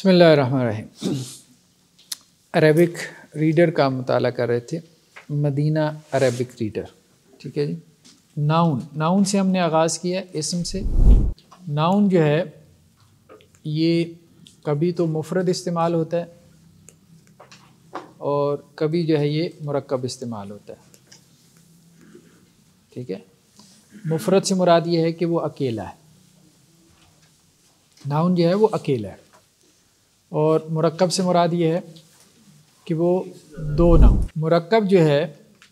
बिस्मिल्लाहिर्रहमानिर्रहीम। Arabic reader का मुताला कर रहे थे, मदीना अरेबिक रीडर। ठीक है जी। नाउन से हमने आगाज़ किया, इस्म से। नाउन जो है ये कभी तो मुफरद इस्तेमाल होता है और कभी जो है ये मुरक्कब इस्तेमाल होता है। ठीक है। मुफरद से मुराद ये है कि वो अकेला है, नाउन जो है वो अकेला है, और मुरक्कब से मुराद ये है कि वो दो नाउन। मुरक्कब जो है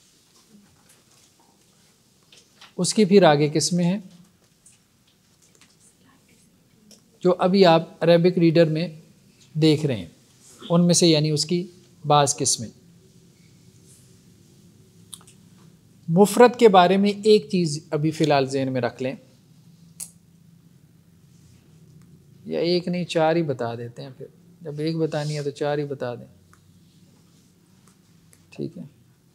उसकी फिर आगे किस्में हैं जो अभी आप अरेबिक रीडर में देख रहे हैं, उनमें से यानी उसकी बाज़ किस्में। मुफरद के बारे में एक चीज़ अभी फ़िलहाल ज़हन में रख लें, या एक नहीं चार ही बता देते हैं, फिर जब एक बतानी है तो चार ही बता दें। ठीक है।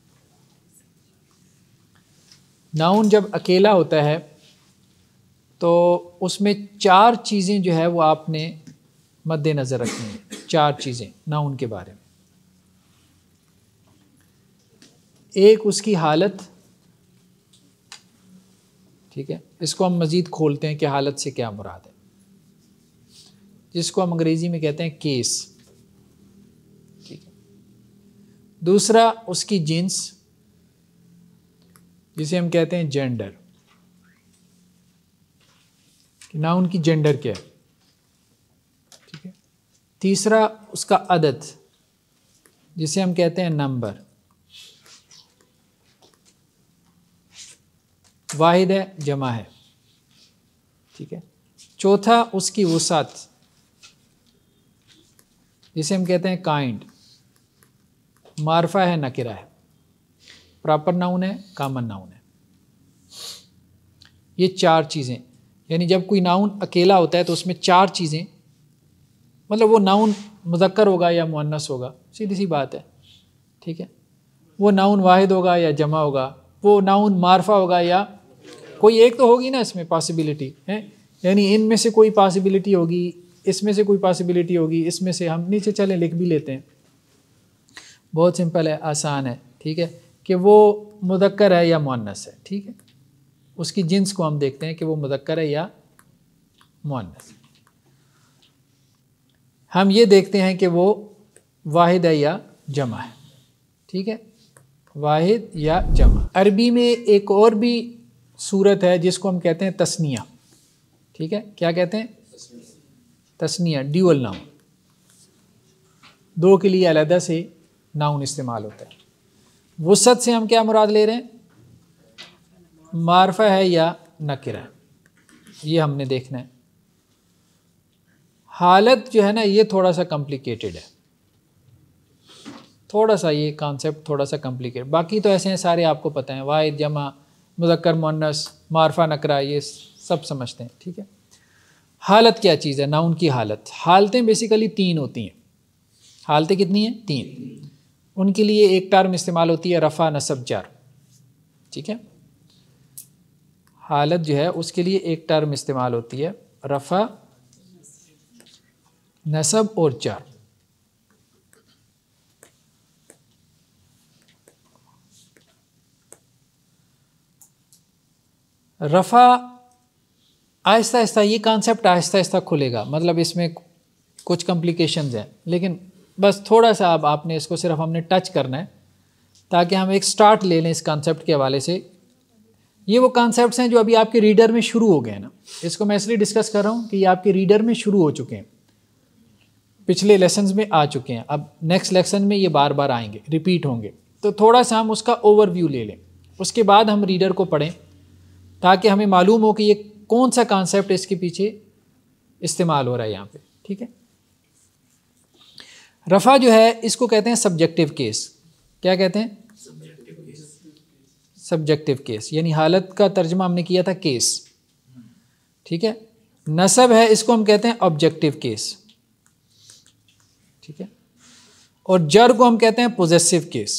नाउन जब अकेला होता है तो उसमें चार चीज़ें जो है वो आपने मद्देनज़र रखनी है। चार चीज़ें नाउन के बारे में। एक, उसकी हालत। ठीक है। इसको हम मज़ीद खोलते हैं कि हालत से क्या मुराद है, जिसको हम अंग्रेज़ी में कहते हैं केस। ठीक है। दूसरा, उसकी जिन्स, जिसे हम कहते हैं जेंडर, कि नाउन की जेंडर क्या है। ठीक है। तीसरा, उसका अदद, जिसे हम कहते हैं नंबर, वाहिद है जमा है। ठीक है। चौथा, उसकी वुसअत, जिसे हम कहते हैं काइंड, मारफा है नकिरा है, प्रॉपर नाउन है, कॉमन नाउन है। ये चार चीज़ें, यानी जब कोई नाउन अकेला होता है तो उसमें चार चीज़ें, मतलब वो नाउन मुज़क्कर होगा या मुअन्नस होगा, सीधी सी बात है। ठीक है। वो नाउन वाहिद होगा या जमा होगा, वो नाउन मारफा होगा या कोई एक तो होगी ना इसमें पॉसिबिलिटी है, यानी इनमें से कोई पॉसिबिलिटी होगी, इसमें से कोई पॉसिबिलिटी होगी, इसमें से। हम नीचे चले लिख भी लेते हैं, बहुत सिंपल है, आसान है। ठीक है। कि वो मुज़क्कर है या मुअन्नस है। ठीक है। उसकी जिन्स को हम देखते हैं कि वो मुज़क्कर है या मुअन्नस। हम ये देखते हैं कि वो वाहिद है या जमा है। ठीक है। वाहिद या जमा। अरबी में एक और भी सूरत है जिसको हम कहते हैं तस्निया। ठीक है। क्या कहते हैं? तस्निया, ड्यूअल नाउन। दो के लिए अलहदा से नाउन इस्तेमाल होता है। वुसअत से हम क्या मुराद ले रहे हैं? मारफा है या नकिरा, ये हमने देखना है। हालत जो है ना, ये थोड़ा सा कॉम्प्लिकेटेड है, थोड़ा सा ये कॉन्सेप्ट थोड़ा सा कॉम्प्लिकेटेड। बाकी तो ऐसे हैं सारे आपको पता है, वाहिद जमा, मुज़क्कर मुअन्नस, मारफा नकरा, ये सब समझते हैं। ठीक है। हालत क्या चीज़ है? नाउन की हालत। हालतें बेसिकली तीन होती हैं। हालतें कितनी हैं? तीन। उनके लिए एक टर्म इस्तेमाल होती है, रफ़ा नसब जर। ठीक है। हालत जो है उसके लिए एक टर्म इस्तेमाल होती है, रफ़ा नसब और जर। रफ़ा आहिस्ता आहिस्ता, ये कॉन्सेप्ट आहिस्ता आहिस्ता खुलेगा, मतलब इसमें कुछ कॉम्प्लिकेशंस हैं, लेकिन बस थोड़ा सा अब आपने इसको सिर्फ हमने टच करना है ताकि हम एक स्टार्ट ले लें इस कॉन्सेप्ट के हवाले से। ये वो कॉन्सेप्ट्स हैं जो अभी आपके रीडर में शुरू हो गए हैं ना, इसको मैं इसलिए डिस्कस कर रहा हूँ कि ये आपके रीडर में शुरू हो चुके हैं, पिछले लेसन्स में आ चुके हैं, अब नेक्स्ट लेसन में ये बार बार आएंगे, रिपीट होंगे। तो थोड़ा सा हम उसका ओवरव्यू ले लें, उसके बाद हम रीडर को पढ़ें ताकि हमें मालूम हो कि ये कौन सा कॉन्सेप्ट इसके पीछे इस्तेमाल हो रहा है यहाँ पे। ठीक है। रफ़ा जो है इसको कहते हैं सब्जेक्टिव केस। क्या कहते हैं? सब्जेक्टिव केस, यानी हालत का तर्जमा हमने किया था केस। ठीक है। नसब है, इसको हम कहते हैं ऑब्जेक्टिव केस। ठीक है। और जर को हम कहते हैं पोजेसिव केस।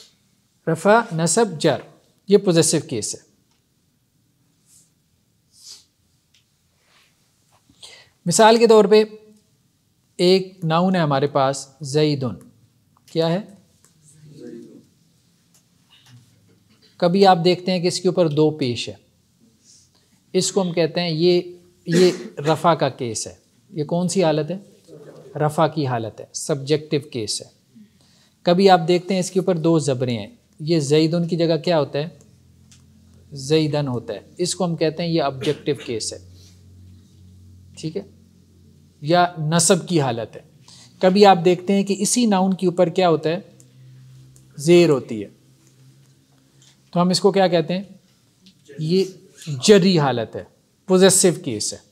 रफ़ा नसब जर, ये पोजेसिव केस है। मिसाल के तौर पे एक नाउन है हमारे पास ज़ैदुन, क्या है? कभी आप देखते हैं कि इसके ऊपर दो पेश है, इसको हम कहते हैं ये रफ़ा का केस है। ये कौन सी हालत है? रफ़ा की हालत है, सब्जेक्टिव केस है। कभी आप देखते हैं इसके ऊपर दो ज़बरें हैं, ये ज़ैदुन की जगह क्या होता है? ज़ैदन होता है। इसको हम कहते हैं ये ऑब्जेक्टिव केस है, ठीक है, या नसब की हालत है। कभी आप देखते हैं कि इसी नाउन के ऊपर क्या होता है? ज़ेर होती है, तो हम इसको क्या कहते हैं? ये जरी हालत है, पोजेसिव केस है।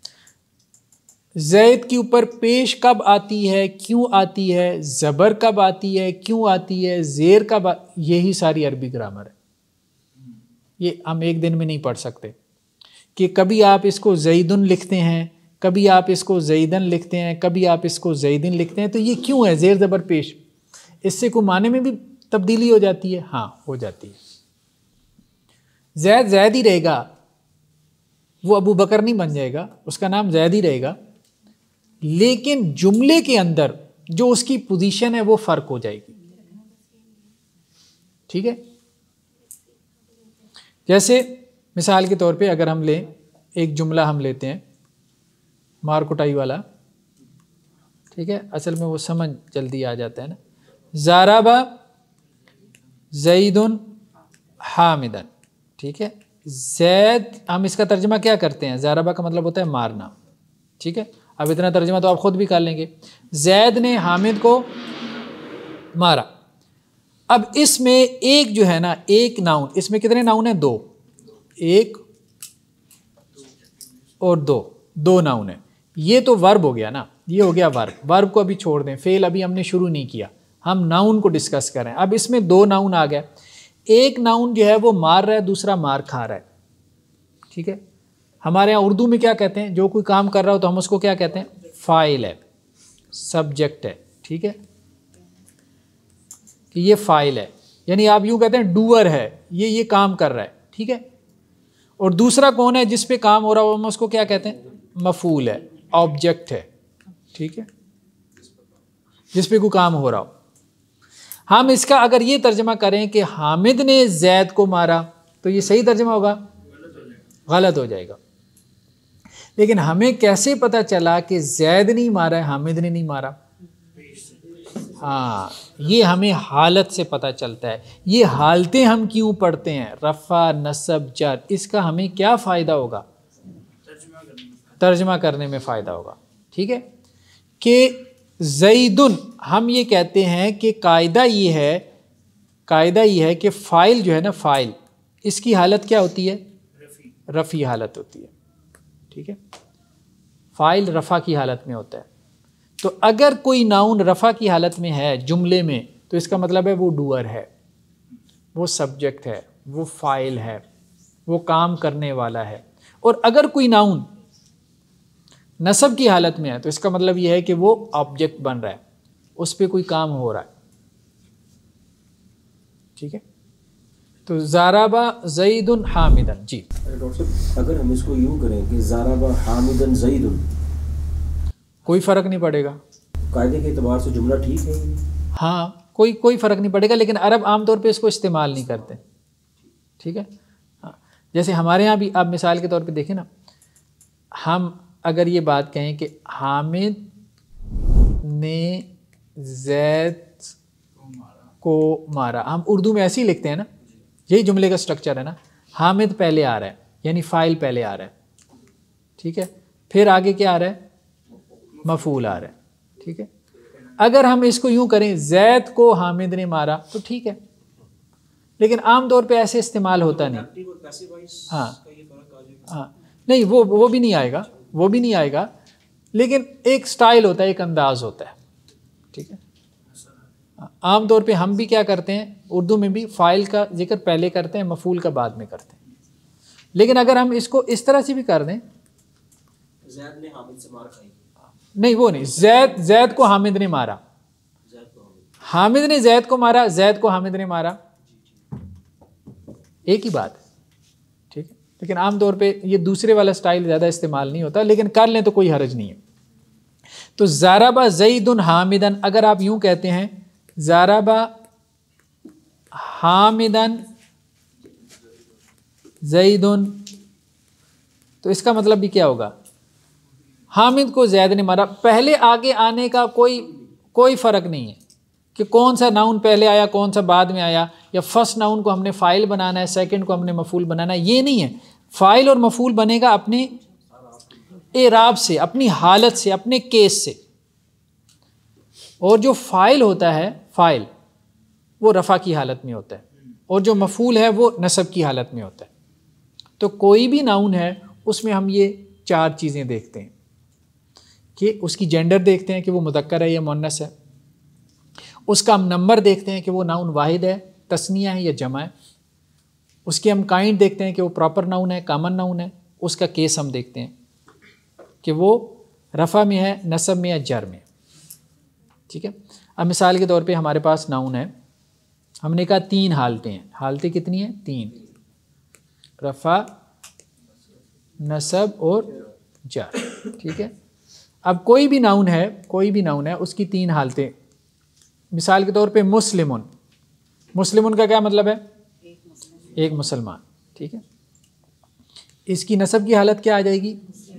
ज़ैद के ऊपर पेश कब आती है, क्यों आती है, ज़बर कब आती है, क्यों आती है, ज़ेर कब यही सारी अरबी ग्रामर है। ये हम एक दिन में नहीं पढ़ सकते कि कभी आप इसको ज़ैदुन लिखते हैं, कभी आप इसको ज़ैदन लिखते हैं, कभी आप इसको ज़ैदिन लिखते हैं, तो ये क्यों है? ज़ेर ज़बर पेश, इससे कोई माने में भी तब्दीली हो जाती है? हाँ, हो जाती है। ज़ैद ज़ैद ही रहेगा, वो अबू बकर नहीं बन जाएगा, उसका नाम ज़ैद ही रहेगा, लेकिन जुमले के अंदर जो उसकी पोजीशन है वो फ़र्क हो जाएगी, ठीक है। जैसे मिसाल के तौर पे अगर हम लें, एक जुमला हम लेते हैं मार कुटाई वाला, ठीक है, असल में वो समझ जल्दी आ जाता है ना। ज़ाराबा ज़ैदुन हामिदन, ठीक है। ज़ैद, हम इसका तर्जमा क्या करते हैं? ज़ाराबा का मतलब होता है मारना, ठीक है। अब इतना तर्जमा तो आप खुद भी कर लेंगे। ज़ैद ने हामिद को मारा। अब इसमें एक जो है ना, एक नाउन, इसमें कितने नाउन हैं? दो, एक और दो, दो नाउन है। ये तो वर्ब हो गया ना, ये हो गया वर्ब। वर्ब को अभी छोड़ दें, फेल अभी हमने शुरू नहीं किया, हम नाउन को डिस्कस करें। अब इसमें दो नाउन आ गए, एक नाउन जो है वो मार रहा है, दूसरा मार खा रहा है, ठीक है। हमारे यहाँ उर्दू में क्या कहते हैं? जो कोई काम कर रहा हो तो हम उसको क्या कहते हैं? फाइल है, सब्जेक्ट है, ठीक है, कि ये फाइल है, यानी आप यूँ कहते हैं डूअर है, ये काम कर रहा है, ठीक है। और दूसरा कौन है जिस पे काम हो रहा हो? हम उसको क्या कहते हैं? मफूल है, ऑब्जेक्ट है, ठीक है, जिस पे कोई काम हो रहा हो। हम इसका अगर ये तर्जमा करें कि हामिद ने ज़ैद को मारा, तो ये सही तर्जमा होगा? गलत हो जाएगा। लेकिन हमें कैसे पता चला कि ज़ैद नहीं मारा है, हामिद ने नहीं मारा? हाँ, ये हमें हालत से पता चलता है। ये हालतें हम क्यों पढ़ते हैं? रफ़ा, नसब, जर, इसका हमें क्या फ़ायदा होगा? तर्जमा करने में फ़ायदा होगा, ठीक है। कि ज़ैदुन, हम ये कहते हैं कि कायदा ये है कि फ़ाइल जो है ना, फ़ाइल, इसकी हालत क्या होती है? रफ़ी हालत होती है, ठीक है। फ़ाइल रफ़ा की हालत में होता है। तो अगर कोई नाउन रफ़ा की हालत में है जुमले में, तो इसका मतलब है वो डूअर है, वो सब्जेक्ट है, वो फ़ाइल है, वो काम करने वाला है। और अगर कोई नाउन नसब की हालत में है, तो इसका मतलब यह है कि वो ऑब्जेक्ट बन रहा है, उस पर कोई काम हो रहा है, ठीक है। तो ज़ाराबा ज़ैदुन हामिदन, जी। डॉक्टर साहब, अगर हम इसको यूँ करें कि ज़ाराबा हामिदन ज़ैदुन, कोई फ़र्क नहीं पड़ेगा, कायदे के एतबार से जुमला ठीक है? हाँ, कोई फ़र्क नहीं पड़ेगा, लेकिन अरब आमतौर पे इसको इस्तेमाल नहीं करते, ठीक है। हाँ, जैसे हमारे यहाँ भी आप मिसाल के तौर पे देखें ना, हम अगर ये बात कहें कि हामिद ने ज़ैद को मारा, हम उर्दू में ऐसे ही लिखते हैं ना, यही जुमले का स्ट्रक्चर है ना। हामिद पहले आ रहा है, यानी फ़ाइल पहले आ रहा है, ठीक है, फिर आगे क्या आ रहा है? मफूल आ रहा है, ठीक है। अगर हम इसको यूं करें, ज़ैद को हामिद ने मारा, तो ठीक है, लेकिन आम तौर पे ऐसे इस्तेमाल होता नहीं। हाँ, नहीं, वो भी नहीं आएगा, वो भी नहीं आएगा, लेकिन एक स्टाइल होता है, एक अंदाज होता है, ठीक है। आम तौर पे हम भी क्या करते हैं, उर्दू में भी फ़ाइल का जिक्र पहले करते हैं, मफूल का बाद में करते हैं। लेकिन अगर हम इसको इस तरह से भी कर दें, ज़ैद ने हामिद से मार खाई, नहीं वो नहीं, ज़ैद को हामिद ने मारा, हामिद ने ज़ैद को मारा, ज़ैद को हामिद ने मारा, एक ही बात है, ठीक है। लेकिन आमतौर पे ये दूसरे वाला स्टाइल ज़्यादा इस्तेमाल नहीं होता, लेकिन कर लें तो कोई हर्ज नहीं है। तो ज़ारबा ज़ैदुन हामिदन, अगर आप यूं कहते हैं ज़ारबा हामिदन ज़ैदुन, तो इसका मतलब भी क्या होगा, हामिद को जैद ने मारा। पहले आगे आने का कोई फ़र्क नहीं है कि कौन सा नाउन पहले आया कौन सा बाद में आया, या फर्स्ट नाउन को हमने फ़ाइल बनाना है सेकंड को हमने मफूल बनाना है, ये नहीं है। फ़ाइल और मफूल बनेगा अपने एराब से, अपनी हालत से, अपने केस से। और जो फ़ाइल होता है, फ़ाइल वो रफ़ा की हालत में होता है, और जो मफूल है वो नसब की हालत में होता है। तो कोई भी नाउन है उसमें हम ये 4 चीज़ें देखते हैं कि उसकी जेंडर देखते हैं कि वो मुज़क्कर है या मुअन्नस है, उसका हम नंबर देखते हैं कि वो नाउन वाहिद है, तस्निया है या जमा है, उसकी हम काइंड देखते हैं कि वो प्रॉपर नाउन है, कॉमन नाउन है, उसका केस हम देखते हैं कि वो रफ़ा में है, नसब में या जर में। ठीक है, अब मिसाल के तौर पे हमारे पास नाउन है, हमने कहा 3 हालतें हैं। हालतें कितनी हैं? 3, रफ़ा, नसब और जर। ठीक है, अब कोई भी नाउन है उसकी 3 हालतें। मिसाल के तौर पे मुस्लिमुन, मुस्लिमुन का क्या मतलब है? एक मुसलमान। ठीक है, इसकी नसब की हालत क्या आ जाएगी?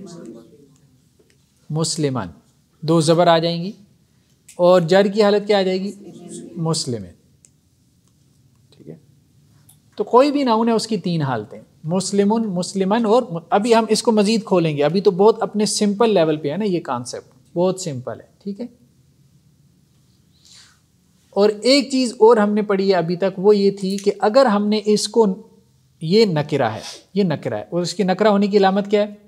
मुस्लिमान, 2 ज़बर आ जाएंगी, और जर की हालत क्या आ जाएगी? मुस्लिमिन। ठीक है, तो कोई भी नाउन है उसकी 3 हालतें, मुस्लिमुन, मुस्लिमन, और अभी हम इसको मज़ीद खोलेंगे, अभी तो बहुत अपने सिंपल लेवल पे है ना, ये कॉन्सेप्ट बहुत सिंपल है। ठीक है, और एक चीज़ और हमने पढ़ी है अभी तक, वो ये थी कि अगर हमने इसको, ये नकिरा है, ये नकिरा है, और इसकी नकरा होने की अलामत क्या है?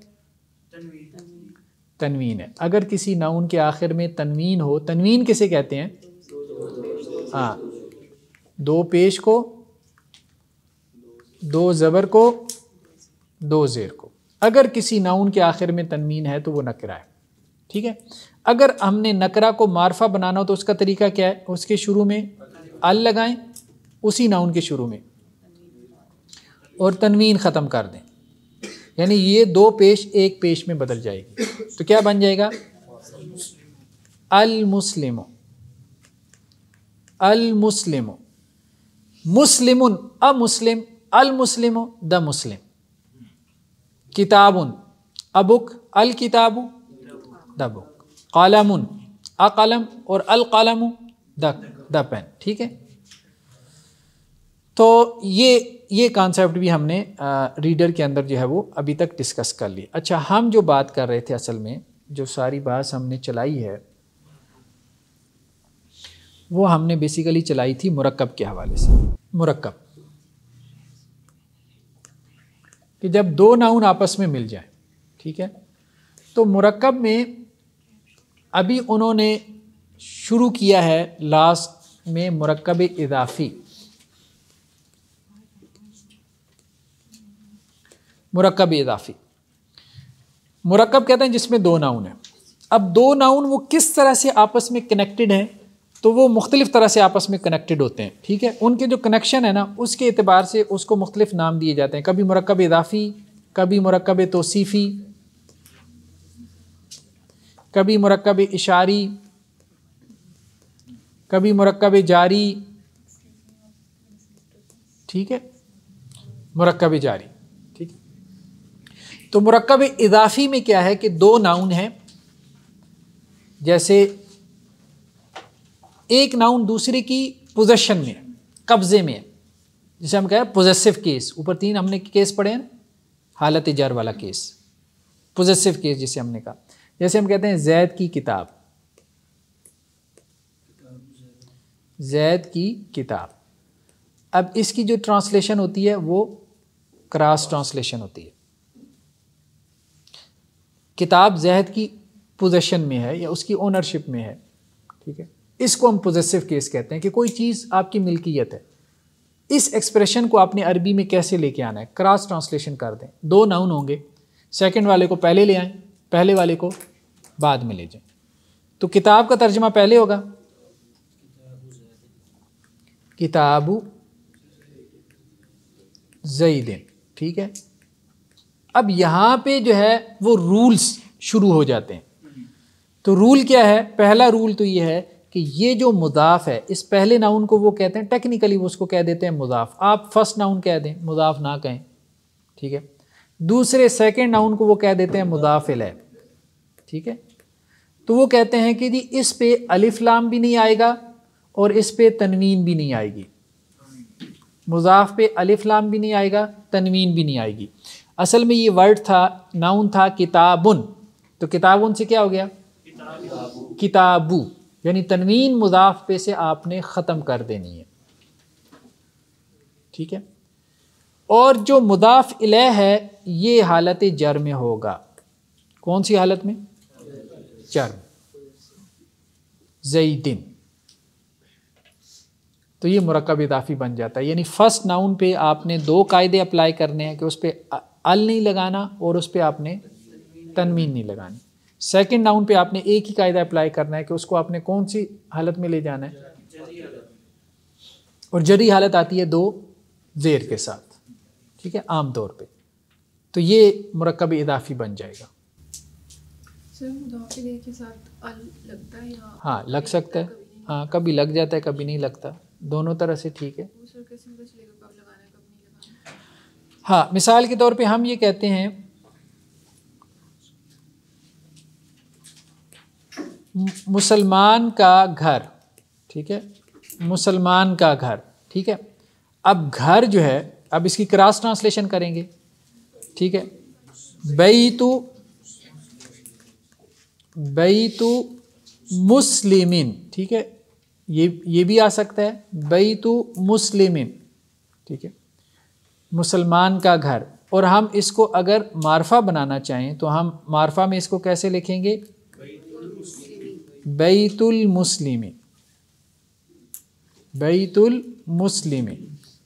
तनवीन है। अगर किसी नाउन के आखिर में तनवीन हो, तनवीन किसे कहते हैं? हाँ, 2 पेश को, 2 ज़बर को, 2 ज़ेर को। अगर किसी नाउन के आखिर में तनवीन है तो वो नकरा है। ठीक है, अगर हमने नकरा को मारफा बनाना हो तो उसका तरीका क्या है? उसके शुरू में अल लगाएं, उसी नाउन के शुरू में, और तनवीन ख़त्म कर दें, यानी ये 2 पेश 1 पेश में बदल जाएगी। तो क्या बन जाएगा? अल मुस्लिमो, अल मुस्लिमो, मुस्लिमुन अ मुस्लिम, अल मुस्लिमो द मुस्लिम, किताबुन अबुक, अल किताबु द बुक, कलमुन अ कलम, और अल कलमु द पेन। ठीक है, तो ये कॉन्सेप्ट भी हमने रीडर के अंदर जो है वो अभी तक डिस्कस कर ली। अच्छा, हम जो बात कर रहे थे, असल में जो सारी बात हमने चलाई है वो हमने बेसिकली चलाई थी मुरक्कब के हवाले से। मुरक्कब कि जब 2 नाउन आपस में मिल जाए, ठीक है, तो मुरक्कब में अभी उन्होंने शुरू किया है लास्ट में मुरक्कब इज़ाफ़ी। मुरक्कब इज़ाफ़ी, मुरक्कब कहते हैं जिसमें 2 नाउन हैं। अब 2 नाउन वो किस तरह से आपस में कनेक्टेड हैं, तो वो मुख्तलिफ़ तरह से आपस में कनेक्टेड होते हैं। ठीक है, उनके जो कनेक्शन है ना, उसके एतबार से उसको मुख्तलिफ़ नाम दिए जाते हैं। कभी मुरक्कब इज़ाफ़ी, कभी मुरक्कब तौसीफ़ी, कभी मुरक्कब इशारी, कभी मुरक्कब जारी। ठीक है, मुरक्कब जारी। ठीक है, तो मुरक्कब इज़ाफ़ी में क्या है कि 2 नाउन हैं, जैसे एक नाउन दूसरे की पोजेशन में, कब्जे में, जिसे हम कहें पोजेसिव केस। ऊपर 3 हमने केस पढ़े हैं, हालत जर वाला केस, पोजेसिव केस जिसे हमने कहा। जैसे हम कहते हैं जैद की किताब, जैद की किताब। अब इसकी जो ट्रांसलेशन होती है वो क्रॉस ट्रांसलेशन होती है। किताब जैद की पोजेशन में है या उसकी ओनरशिप में है। ठीक है, इसको हम पोजेसिव केस कहते हैं कि कोई चीज़ आपकी मिल्कियत है। इस एक्सप्रेशन को आपने अरबी में कैसे लेके आना है? क्रॉस ट्रांसलेशन कर दें। 2 नाउन होंगे, सेकंड वाले को पहले ले आएं, पहले वाले को बाद में ले जाएं। तो किताब का तर्जुमा पहले होगा किताबु ज़ैदिन। ठीक है, अब यहाँ पे जो है वो रूल्स शुरू हो जाते हैं। तो रूल क्या है? पहला रूल तो ये है कि ये जो मुदाफ है, इस पहले नाउन को वो कहते हैं, टेक्निकली वो उसको कह देते हैं मुदाफ। आप फर्स्ट नाउन कह दें, मुदाफ ना कहें, ठीक है। दूसरे सेकंड नाउन को वो कह देते हैं मुदाफ इलैह, ठीक है। तो वो कहते हैं कि जी इस पे अलिफ लाम भी नहीं आएगा और इस पे तनवीन भी नहीं आएगी। मुजाफ पे अलिफ लाम भी नहीं आएगा, तनवीन भी नहीं आएगी। असल में ये वर्ड था, नाउन था किताबुन, तो किताबुन से क्या हो गया? किताबू, यानी तनवीन मुजाफ पे से आपने ख़त्म कर देनी है, ठीक है। और जो मुदाफ इलैह है ये हालत जर में होगा। कौन सी हालत में? जर। ज़ैदिन, तो ये मुरक्कब इदाफ़ी बन जाता है। यानी फर्स्ट नाउन पे आपने दो कायदे अप्लाई करने हैं कि उस पर अल नहीं लगाना और उस पर आपने तनवीन नहीं लगानी। सेकंड नाउन पे आपने एक ही कायदा अप्लाई करना है कि उसको आपने कौन सी हालत में ले जाना है, और जरी हालत आती है दो ज़ेर के साथ, ठीक है, आम तौर पे। तो ये मुरक्कब इदाफ़ी बन जाएगा। सर मुदाफ इलैह के साथ अल लगता है या? हाँ, लग सकता है, हाँ, कभी लग जाता है कभी नहीं लगता, दोनों तरह से ठीक है। सर कैसे पता चलेगा कब लगाना है कब नहीं लगाना? हाँ, मिसाल के तौर पे हम ये कहते हैं मुसलमान का घर, ठीक है, मुसलमान का घर, ठीक है। अब घर जो है, अब इसकी क्रॉस ट्रांसलेशन करेंगे, ठीक है। बैतु मुस्लिमिन, ठीक है, ये भी आ सकता है, बैतु मुस्लिमिन, ठीक है, मुसलमान का घर। और हम इसको अगर मारफा बनाना चाहें तो हम मारफा में इसको कैसे लिखेंगे? बैतुल मुस्लिमिन, बैतुल मुस्लिमिन।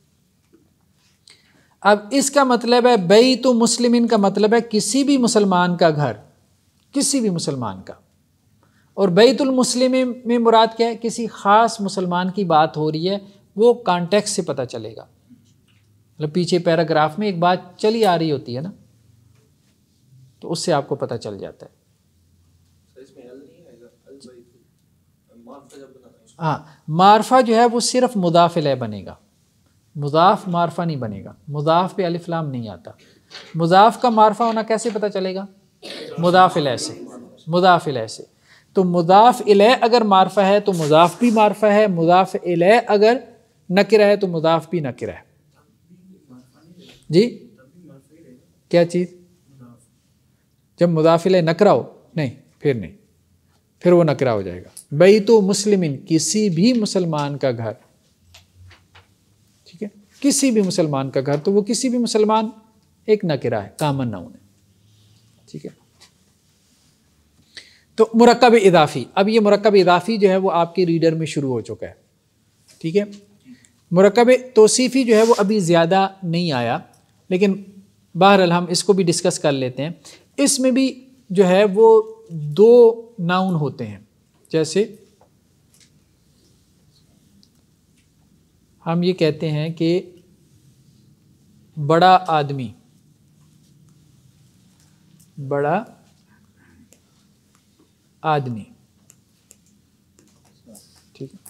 अब इसका मतलब है बैतु मुस्लिमिन का मतलब है किसी भी मुसलमान का घर, किसी भी मुसलमान का। और बैतुल मुस्लिमिन में मुराद क्या है? किसी ख़ास मुसलमान की बात हो रही है, वो कॉन्टेक्स्ट से पता चलेगा। मतलब पीछे पैराग्राफ में एक बात चली आ रही होती है ना, तो उससे आपको पता चल जाता है। हाँ, मारफा जो है वो सिर्फ मुदाफ इलैह बनेगा, मुदाफ मारफा नहीं बनेगा। मुदाफ पे अलिफ लाम नहीं आता। मुदाफ का मारफा होना कैसे पता चलेगा? मुदाफ इलैह से, मुदाफ इलैह से। तो मुदाफ इलैह अगर मारफा है तो मुदाफ भी मारफा है, मुदाफ इलैह अगर नकिरा है तो मुदाफ भी नकिरा है। जी क्या चीज़? जब मुदाफ इलैह नकरा हो, नहीं, फिर नहीं, फिर वो नकरा हो जाएगा। बैतु मुस्लिमिन, किसी भी मुसलमान का घर, ठीक है, किसी भी मुसलमान का घर। तो वो किसी भी मुसलमान एक नकिरा है, कामन नाउन है, ठीक है। तो मुरक्कब इदाफ़ी, अब ये मुरक्कब इदाफ़ी जो है वो आपके रीडर में शुरू हो चुका है, ठीक है। मुरक्कब तौसीफ़ी जो है वो अभी ज़्यादा नहीं आया, लेकिन बहरहाल हम इसको भी डिस्कस कर लेते हैं। इसमें भी जो है वो दो नाउन होते हैं। जैसे हम ये कहते हैं कि बड़ा आदमी, बड़ा आदमी, ठीक है।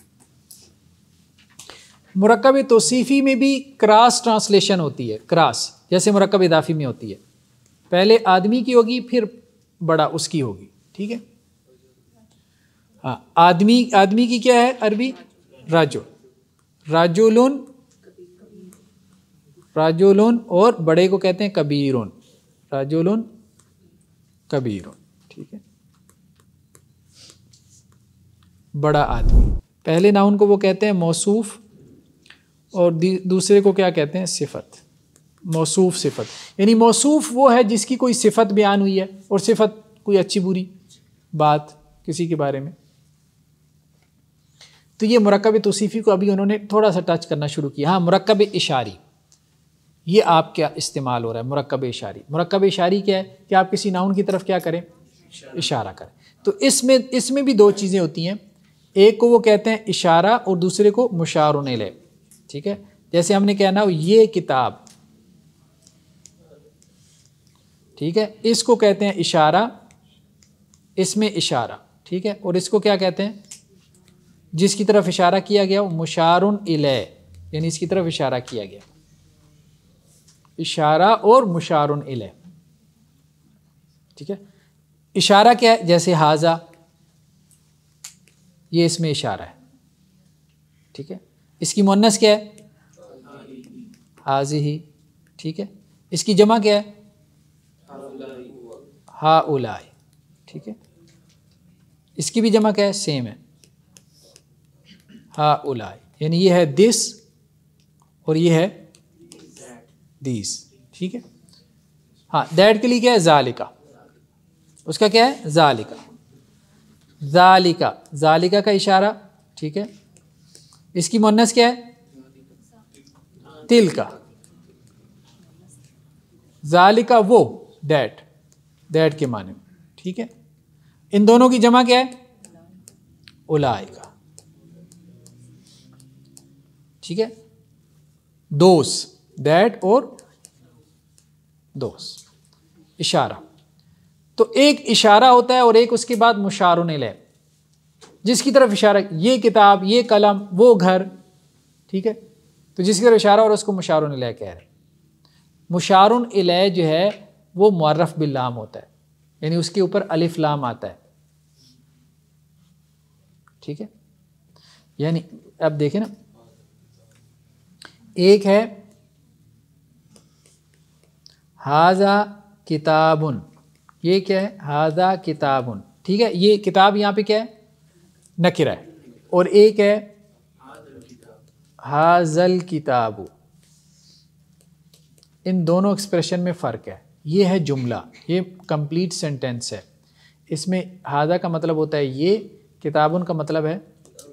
मुरक्कब तौसीफ़ी में भी क्रॉस ट्रांसलेशन होती है, क्रॉस, जैसे मुरक्कब इदाफ़ी में होती है। पहले आदमी की होगी, फिर बड़ा उसकी होगी, ठीक है। हाँ, आदमी की क्या है अरबी? राजुल, राजुलुन, राजुलुन, और बड़े को कहते हैं कबीरुन, राजुलुन कबीरुन, ठीक है। बड़ा आदमी, पहले नाउन को वो कहते हैं मौसूफ और दूसरे को क्या कहते हैं? सिफत। मौसूफ सिफत, यानी मौसूफ वो है जिसकी कोई सिफत बयान हुई है, और सिफत कोई अच्छी बुरी बात किसी के बारे में। तो ये मुरक्कब तौसीफ़ी को अभी उन्होंने थोड़ा सा टच करना शुरू किया। हाँ, मुरक्कब इशारी, ये आप क्या इस्तेमाल हो रहा है? मुरक्कब इशारी, मुरक्कब इशारी क्या है कि आप किसी नाउन की तरफ क्या करें? इशारा करें। तो इसमें भी दो चीज़ें होती हैं, एक को वो कहते हैं इशारा और दूसरे को मुशारुन इलैह, ठीक है। जैसे हमने कहना हो ये किताब, ठीक है, इसको कहते हैं इशारा, इसमें इशारा, ठीक है। और इसको क्या कहते हैं, जिसकी तरफ इशारा किया गया वो मुशारुन इलै, यानी इसकी तरफ इशारा किया गया, इशारा और मुशारुन इलै, ठीक है। इशारा क्या है, जैसे हाजा, ये इसमें इशारा है, ठीक है। इसकी मुन्नस क्या है, हाज़िही, ठीक है। इसकी जमा क्या है, हाउलाई, ठीक है। इसकी भी जमा क्या है, सेम है, हाउलाई, यानी ये है दिस और ये है दिस, ठीक है। हाँ, दैट के लिए क्या है, जालिका, उसका क्या है, जालिका, जालिका, जालिका का इशारा, ठीक है। इसकी मुन्नस क्या है, तिलका, जालिका वो, दैट, दैट के माने में, ठीक है। इन दोनों की जमा क्या है, उलाइका, ठीक है। दोस, दैट और दोस, इशारा। तो एक इशारा होता है और एक उसके बाद मुशारुन इलै, जिसकी तरफ इशारा, ये किताब, ये कलम, वो घर, ठीक है। तो जिसकी तरफ इशारा और उसको मुशारुन इलै कह रहे हैं। मुशारुन इलै जो है वो मुअर्रफ बिल्लाम होता है, यानी उसके ऊपर अलिफ लाम आता है, ठीक है। यानी अब देखें ना, एक है हाजा किताबुन, ये क्या है, हाजा किताबुन, ठीक है। ये किताब यहाँ पे क्या है, नकिरा है। और एक है हाजल किताबु, इन दोनों एक्सप्रेशन में फ़र्क है। ये है जुमला, ये कंप्लीट सेंटेंस है। इसमें हाजा का मतलब होता है ये, किताबुन का मतलब है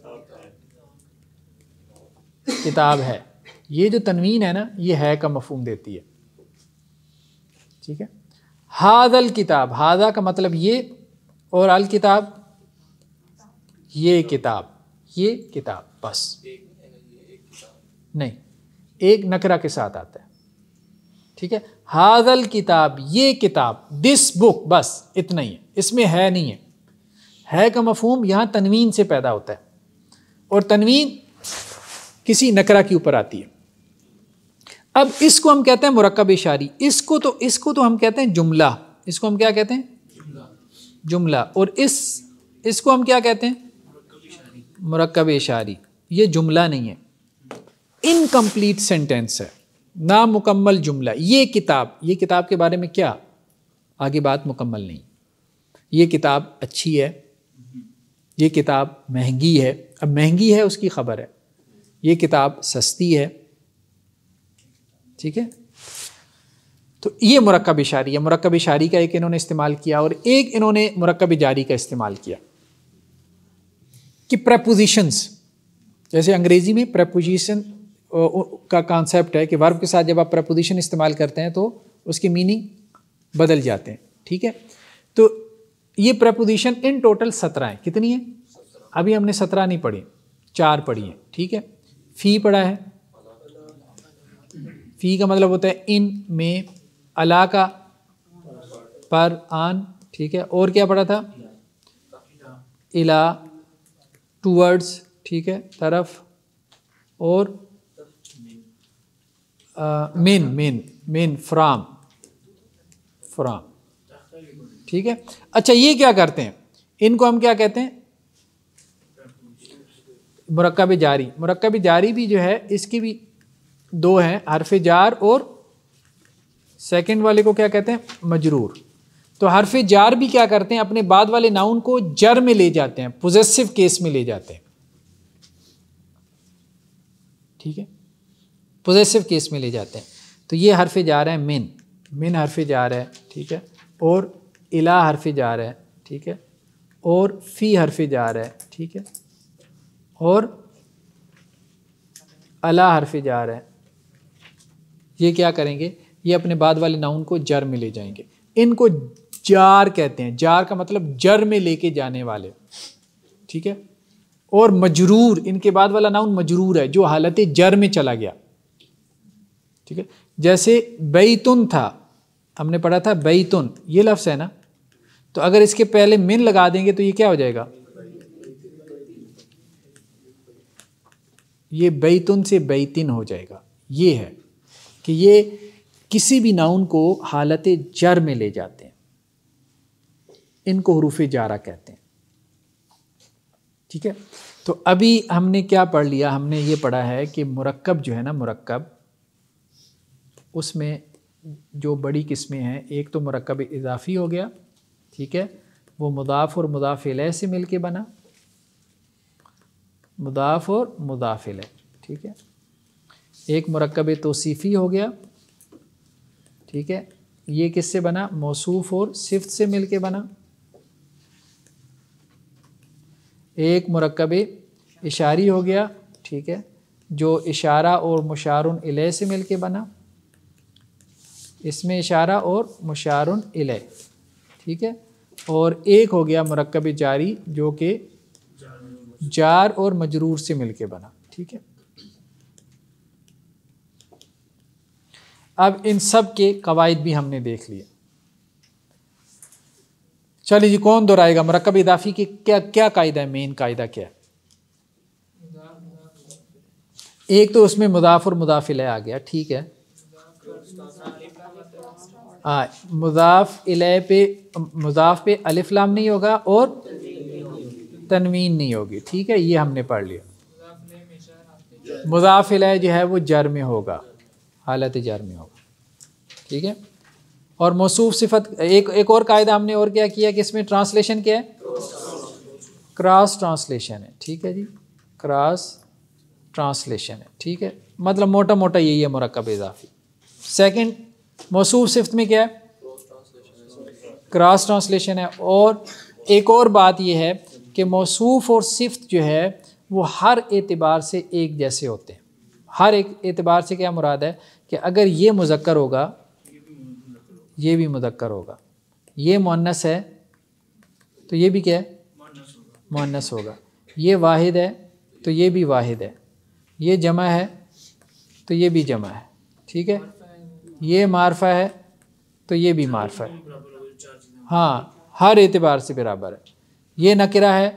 किताब है। ये जो तनवीन है ना, ये है का मफहूम देती है, ठीक है। हादल किताब, हादा का मतलब ये, और अल किताब ये किताब, ये किताब, बस नहीं, एक नकरा के साथ आता है, ठीक है। हादल किताब, ये किताब, दिस बुक, बस इतना ही है, इसमें है नहीं है। है का मफहूम यहाँ तनवीन से पैदा होता है, और तनवीन किसी नकरा के ऊपर आती है। अब इसको हम कहते हैं मुरक्कब इशारी, इसको तो हम कहते हैं जुमला, इसको हम क्या कहते हैं, जुमला। और इसको हम क्या कहते हैं, मुरक्कब इशारी। ये जुमला नहीं है, इनकम्प्लीट सेंटेंस है, ना मुकम्मल जुमला। ये किताब के बारे में क्या, आगे बात मुकम्मल नहीं। ये किताब अच्छी है, ये किताब महंगी है, अब महंगी है उसकी खबर है, ये किताब सस्ती है, ठीक है। तो ये मुरक्कब इशारी है। मुरक्कब इशारी का एक इन्होंने इस्तेमाल किया, और एक इन्होंने मुरक्कब जारी का इस्तेमाल किया कि प्रेपोजिशंस, जैसे अंग्रेजी में प्रेपोजिशन का कॉन्सेप्ट है कि वर्ब के साथ जब आप प्रेपोजिशन इस्तेमाल करते हैं तो उसकी मीनिंग बदल जाते हैं, ठीक है। तो ये प्रेपोजिशन इन टोटल 17 है। कितनी है, अभी हमने 17 नहीं पढ़ी, 4 पढ़ी हैं, ठीक है। फ़ी पढ़ा है, फ़ी का मतलब होता है इन, में, अला का पर, आन, ठीक है। और क्या पढ़ा था, इला, टूवर्ड्स, ठीक है, तरफ, और मिन, फ्राम, ठीक है। अच्छा, ये क्या करते हैं, इनको हम क्या कहते हैं, मुरक्कब जारी। मुरक्कब जारी भी जो है, इसकी भी 2 हैं, हरफ जार, और सेकंड वाले को क्या कहते हैं, मजरूर। तो हरफ जार भी क्या करते हैं, अपने बाद वाले नाउन को जर में ले जाते हैं, पोजेसिव केस में ले जाते हैं, ठीक है, पोजेसिव केस में ले जाते हैं। तो ये हरफ जार है, मिन हरफ जार है, ठीक है, और इला हरफ जार है, ठीक है, और फ़ी हरफ जार है, ठीक है, और अला हरफ जार है। ये क्या करेंगे, ये अपने बाद वाले नाउन को जर में ले जाएंगे। इनको जार कहते हैं, जार का मतलब जर में लेके जाने वाले, ठीक है। और मजरूर, इनके बाद वाला नाउन मजरूर है, जो हालत जर में चला गया, ठीक है। जैसे बैतुन था, हमने पढ़ा था बैतुन, ये लफ्ज़ है ना, तो अगर इसके पहले मिन लगा देंगे तो ये क्या हो जाएगा, ये बैतुन से बैतिन हो जाएगा। ये है कि ये किसी भी नाउन को हालत जर में ले जाते हैं, इनको हुरूफ जारा कहते हैं। ठीक है, तो अभी हमने क्या पढ़ लिया, हमने ये पढ़ा है कि मुरक्कब जो है ना, मुरक्कब उसमें जो बड़ी किस्में हैं, एक तो मुरक्कब इजाफ़ी हो गया, ठीक है, वो मुदाफ़ और मुदाफ़ इलैह से मिलके बना, मुदाफ़ और मुदाफ़ इलैह, ठीक है। एक मुरक्कब तौसीफ़ी हो गया, ठीक है, ये किससे बना, मौसूफ़ और सिफ़त से मिलके बना। एक मुरक्कब इशारी हो गया, ठीक है, जो इशारा और मुशारुन इलैह से मिलके बना, इसमें इशारा और मुशारुन इलैह, ठीक है। और एक हो गया मुरक्कब जारी जो कि जार और मजरूर से मिलके बना, ठीक है। अब इन सब के कवायद भी हमने देख लिए। चलिए जी, कौन दोहराएगा मुरक्कब इदाफ़ी की क्या क्या कायदा है, मेन कायदा क्या है। एक तो उसमें मुदाफ़ और मुदाफ़ इलैह आ गया, ठीक है। मुदाफ़ इलैह पे, मुदाफ़ पे अलिफ लाम नहीं होगा और तनवीन नहीं होगी, ठीक है, ये हमने पढ़ लिया। मुदाफ़ इलैह जो है वो जर में होगा, हालत जर में होगा, ठीक है। और मौसूफ सिफत, एक और कायदा हमने और क्या किया कि इसमें ट्रांसलेशन क्या है, क्रॉस ट्रांसलेशन है, ठीक है जी, क्रॉस ट्रांसलेशन है, ठीक है। मतलब मोटा मोटा यही है मुरक्कब इज़ाफ़ी। सेकंड, मौसूफ सिफत में क्या है, क्रॉस ट्रांसलेशन है। और एक और बात यह है कि मौसूफ और सिफत जो है वो हर एतबार से एक जैसे होते हैं। हर एक एतबार से क्या मुराद है कि अगर ये मुज़क्कर होगा ये भी मुज़क्कर होगा, ये मुअन्नस है तो ये भी क्या है, मुअन्नस होगा, ये वाहिद है तो ये भी वाहिद है, ये जमा है तो ये भी जमा है, ठीक है, ये मारफा है तो ये भी मारफा है, हाँ, हर एतबार से बराबर है। ये नकिरा है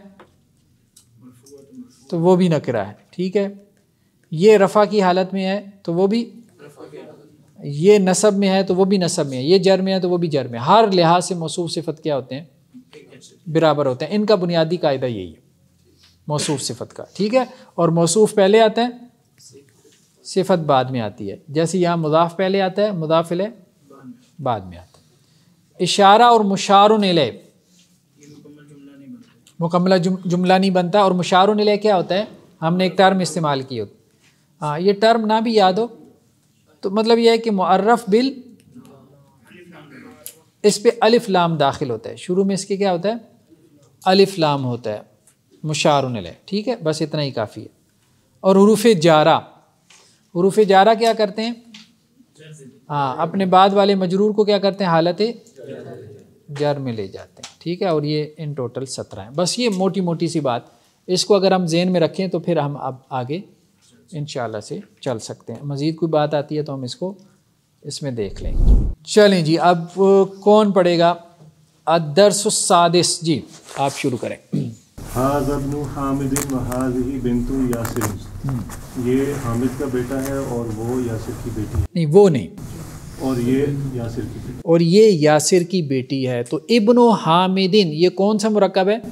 तो वो भी नकिरा है, ठीक है। ये रफ़ा की हालत में है तो वो भी, ये नसब में है तो वो भी नसब में है, ये जर में है तो वो भी जर में है। हर लिहाज से मौसूफ सिफत क्या होते हैं, बराबर होते हैं। इनका बुनियादी कायदा यही है मौसूफ सिफत का, ठीक है। और मौसूफ पहले आता है, सिफत बाद में आती है। जैसे यहाँ मुदाफ़ पहले आता है, मुदाफ़ इलैह बाद में आता है। इशारा और मुशारुन इलैह मुकम्मल जुमला नहीं बनता। और मुशारुन इलैह क्या होता है, हमने एक टर्म इस्तेमाल की होती, हाँ, ये टर्म ना भी याद हो तो मतलब यह है कि मुअर्रफ बिल, इस पे अलिफ लाम दाखिल होता है, शुरू में इसके क्या होता है, अलिफ लाम होता है, मुशारुन इलैह, ठीक है, बस इतना ही काफ़ी है। और हुरूफ जारा, हुरूफ जारा क्या करते हैं, हाँ, अपने बाद वाले मजरूर को क्या करते हैं, हालत जर में ले जाते हैं, ठीक है। और ये इन टोटल 17 हैं। बस ये मोटी मोटी सी बात, इसको अगर हम ज़हन में रखें तो फिर हम अब आगे इंशाअल्लाह से चल सकते हैं। मज़ीद कोई बात आती है तो हम इसको इसमें देख लेंगे। चलें जी, अब कौन पढ़ेगा, अद-दर्सुस सादिस, जी आप शुरू करें। हाज़ा इब्नु हामिदिन व हाज़िही बिन्तु यासिर, ये हामिद का बेटा है और वो यासिर की बेटी है। नहीं, वो नहीं, और ये यासिर की बेटी, और ये यासिर की बेटी है। तो इब्नु हामिदिन ये कौन सा मुरक्कब है,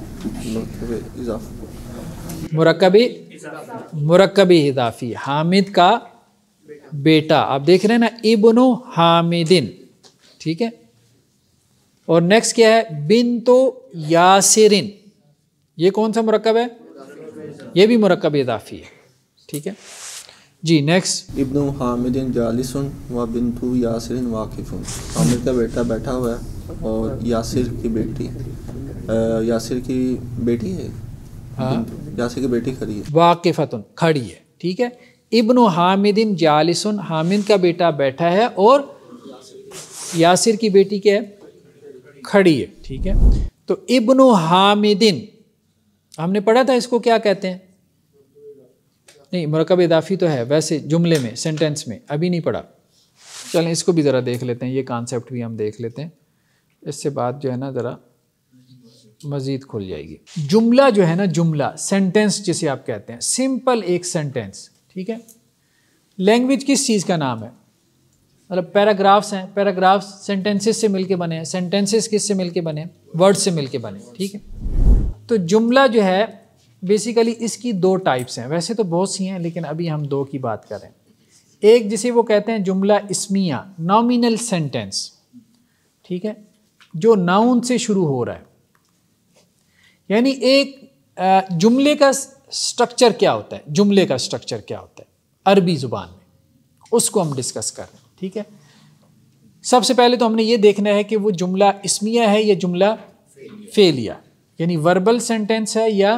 मुरक्कबी इज़ाफ़ी, हामिद का बेटा। आप देख रहे हैं ना, इब्नु हामिदिन, ठीक है। और नेक्स्ट क्या है, बिन्तो यासिरिन, ये कौन सा मुरक्कब है, ये भी मुरक्कब इज़ाफ़ी है, ठीक है जी। नेक्स्ट, इब्नु हामिदिन जालिसुन व बिन्तु यासिरिन वाकिफुन, हामिद का बेटा बैठा हुआ है और यासिर की बेटी, यासिर की बेटी है, हाँ, यासिर की बेटी खड़ी है, वाकिफ़तुन खड़ी है, ठीक है। इब्नु हामिदिन जालिसुन, हामिद का बेटा बैठा है और यासिर की बेटी क्या है, खड़ी है, ठीक है। तो इब्नु हामिदिन हमने पढ़ा था, इसको क्या कहते हैं, नहीं, मुरक्कब इज़ाफ़ी तो है वैसे जुमले में, सेंटेंस में अभी नहीं पढ़ा, चलें इसको भी ज़रा देख लेते हैं, ये कॉन्सेप्ट भी हम देख लेते हैं, इससे बात जो है ना ज़रा मज़ीद खुल जाएगी। जुमला जो है ना, जुमला सेंटेंस जिसे आप कहते हैं, सिंपल एक सेंटेंस, ठीक है। लैंग्वेज किस चीज़ का नाम है? मतलब पैराग्राफ्स हैं, पैराग्राफ्स सेंटेंसेस से मिलके बने हैं, सेंटेंसेस किस से मिलके बने? वर्ड से मिलके बने, ठीक है। तो जुमला जो है बेसिकली इसकी दो टाइप्स हैं, वैसे तो बहुत सी हैं लेकिन अभी हम दो की बात करें। एक जिसे वो कहते हैं जुमला इस्मिया, नॉमिनल सेंटेंस, ठीक है, जो नाउन से शुरू हो रहा है। यानी एक जुमले का स्ट्रक्चर क्या होता है, जुमले का स्ट्रक्चर क्या होता है अरबी ज़ुबान में, उसको हम डिस्कस कर रहे हैं, ठीक है। सबसे पहले तो हमने ये देखना है कि वो जुमला इस्मिया है या जुमला फेलिया, यानी वर्बल सेंटेंस है या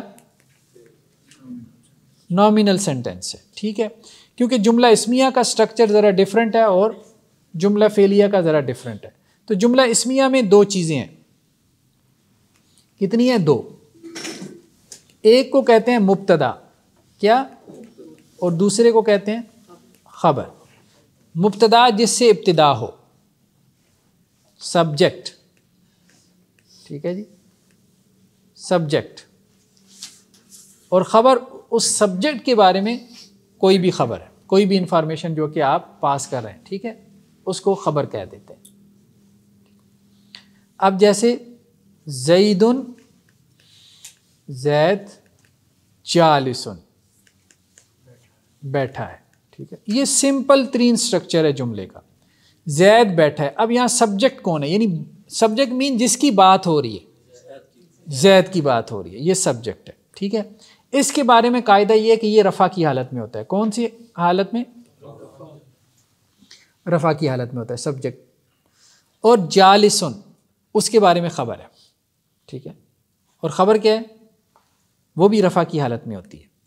नॉमिनल सेंटेंस है, ठीक है। क्योंकि जुमला इस्मिया का स्ट्रक्चर ज़रा डिफरेंट है और जुमला फेलिया का ज़रा डिफरेंट है। तो जुमला इस्मिया में दो चीज़ें हैं, कितनी है? दो। एक को कहते हैं मुब्तदा, क्या, और दूसरे को कहते हैं खबर। मुब्तदा जिससे इब्तिदा हो, सब्जेक्ट, ठीक है जी, सब्जेक्ट, और ख़बर उस सब्जेक्ट के बारे में कोई भी खबर है, कोई भी इंफॉर्मेशन जो कि आप पास कर रहे हैं, ठीक है, उसको खबर कह देते हैं। अब जैसे ज़ैदुन, ज़ैद जालिसुन, बैठा है, ठीक है। ये सिंपल तरीन स्ट्रक्चर है जुमले का, ज़ैद बैठा है। अब यहाँ सब्जेक्ट कौन है? यानी सब्जेक्ट मीन जिसकी बात हो रही है, ज़ैद की बात हो रही है, ये सब्जेक्ट है, ठीक है। इसके बारे में कायदा ये है कि ये रफ़ा की हालत में होता है। कौन सी हालत में? रफ़ा की हालत में होता है सब्जेक्ट। और जालिसुन, उसके बारे में ख़बर है, ठीक है। और ख़बर क्या है? वो भी रफ़ा की हालत में होती है,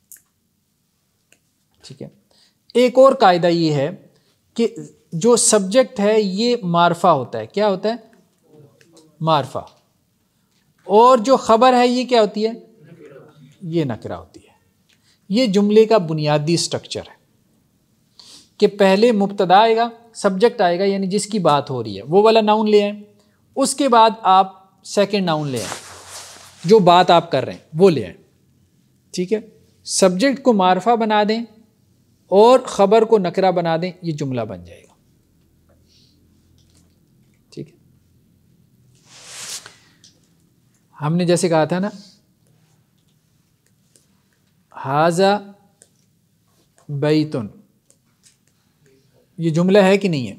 ठीक है। एक और कायदा ये है कि जो सब्जेक्ट है ये मारफा होता है। क्या होता है? मारफा। और जो ख़बर है ये क्या होती है? ये नकरा होती है। ये जुमले का बुनियादी स्ट्रक्चर है कि पहले मुब्तदा आएगा, सब्जेक्ट आएगा, यानी जिसकी बात हो रही है वो वाला नाउन ले आए, उसके बाद आप सेकंड नाउन ले आए, जो बात आप कर रहे हैं वो ले आए, ठीक है। सब्जेक्ट को मारफा बना दें और ख़बर को नकरा बना दें, ये जुमला बन जाएगा, ठीक है। हमने जैसे कहा था ना, हाजा बैतुन, ये जुमला है कि नहीं है?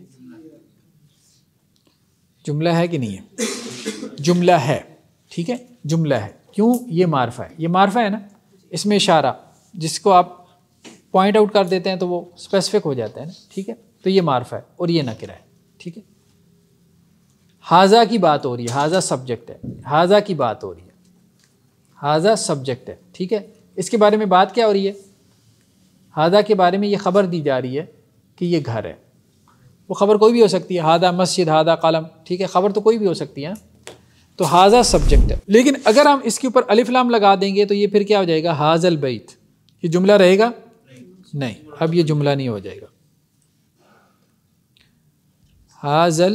जुमला है कि नहीं है? जुमला है, ठीक है, जुमला है। क्यों? ये मारफा है, ये मारफा है ना, इसमें इशारा जिसको आप पॉइंट आउट कर देते हैं तो वो स्पेसिफिक हो जाता है ना, ठीक है। तो ये मारफा है और ये नकिरा है, ठीक है। हाजा की बात हो रही है, हाजा सब्जेक्ट है, हाजा की बात हो रही है, हाजा सब्जेक्ट है, ठीक है। इसके बारे में बात क्या हो रही है? हाजा के बारे में ये ख़बर दी जा रही है कि ये घर है। वो ख़बर कोई भी हो सकती है, हादा मस्जिद, हादा कलम, ठीक है, ख़बर तो कोई भी हो सकती है। तो हाजा सब्जेक्ट है। लेकिन अगर हम इसके ऊपर अलिफ लाम लगा देंगे तो ये फिर क्या हो जाएगा? हाजल बैत। ये जुमला रहेगा? नहीं, अब ये जुमला नहीं हो जाएगा। हाजल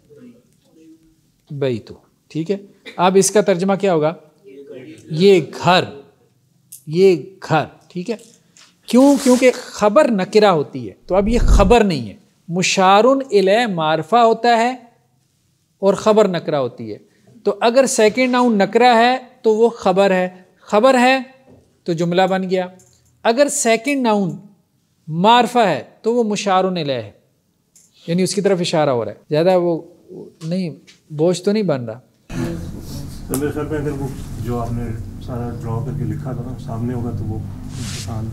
बैतु, ठीक है। अब इसका तर्जमा क्या होगा? ये घर, ये घर, ठीक है। क्यों? क्योंकि खबर नकिरा होती है, तो अब ये खबर नहीं है। मुशारुन इलै मारफा होता है और ख़बर नकरा होती है। तो अगर सेकंड नाउन नकरा है तो वो ख़बर है, ख़बर है तो जुमला बन गया। अगर सेकंड नाउन मारफा है तो वो मुशारुन इलै है, यानी उसकी तरफ इशारा हो रहा है। ज़्यादा वो नहीं, बोझ तो नहीं बन रहा। तो मेरे ख्याल में अगर वो जो आपने सारा ड्रॉ करके लिखा था ना सामने होगा तो वो आसान।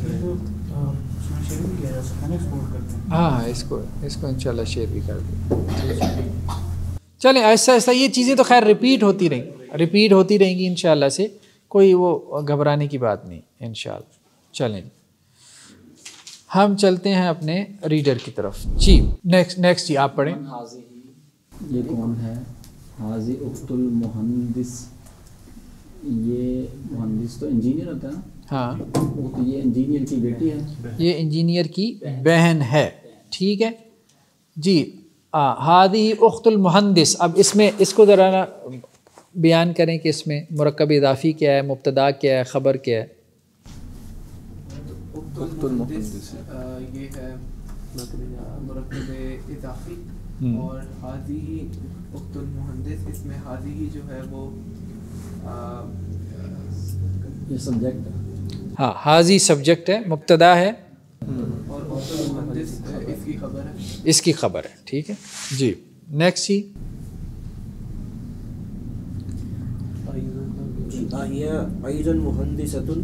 हाँ, इसको इंशाल्लाह शेयर भी कर दें। चलें, ऐसा ऐसा ये चीज़ें तो खैर रिपीट होती रहेंगी इंशाल्लाह से, कोई वो घबराने की बात नहीं इंशाल्लाह। चलें, हम चलते हैं अपने रीडर की तरफ जी। नेक्स्ट जी आप पढ़ें। ये कौन है? हाजी उख्तुल मुहंदिस, ये मुहंदिस तो इंजीनियर होता है ना? हाँ, वो तो ये इंजीनियर की बेटी है। ये इंजीनियर की बहन है, ठीक है। जी हादी उख्तुल मुहंदिस। अब इसमें इसको ज़रा ना बयान करें कि इसमें मुरक्कब इदाफ़ी क्या है, मुब्तदा क्या है, ख़बर क्या है। उख्तुल मुहंदिस ये है मुरक्कब इदाफ़ी और हादी उख्तुल मुहंदिस, इसमें हादी जो है वो ये सब्जेक्ट है। हाँ हाजी सब्जेक्ट है, मुब्तदा है और उख्तुल मुहंदिस इसकी खबर है। इसकी खबर है। ठीक है जी। नेक्स्ट जी आहिया अइज़न मुहंदिसतुन।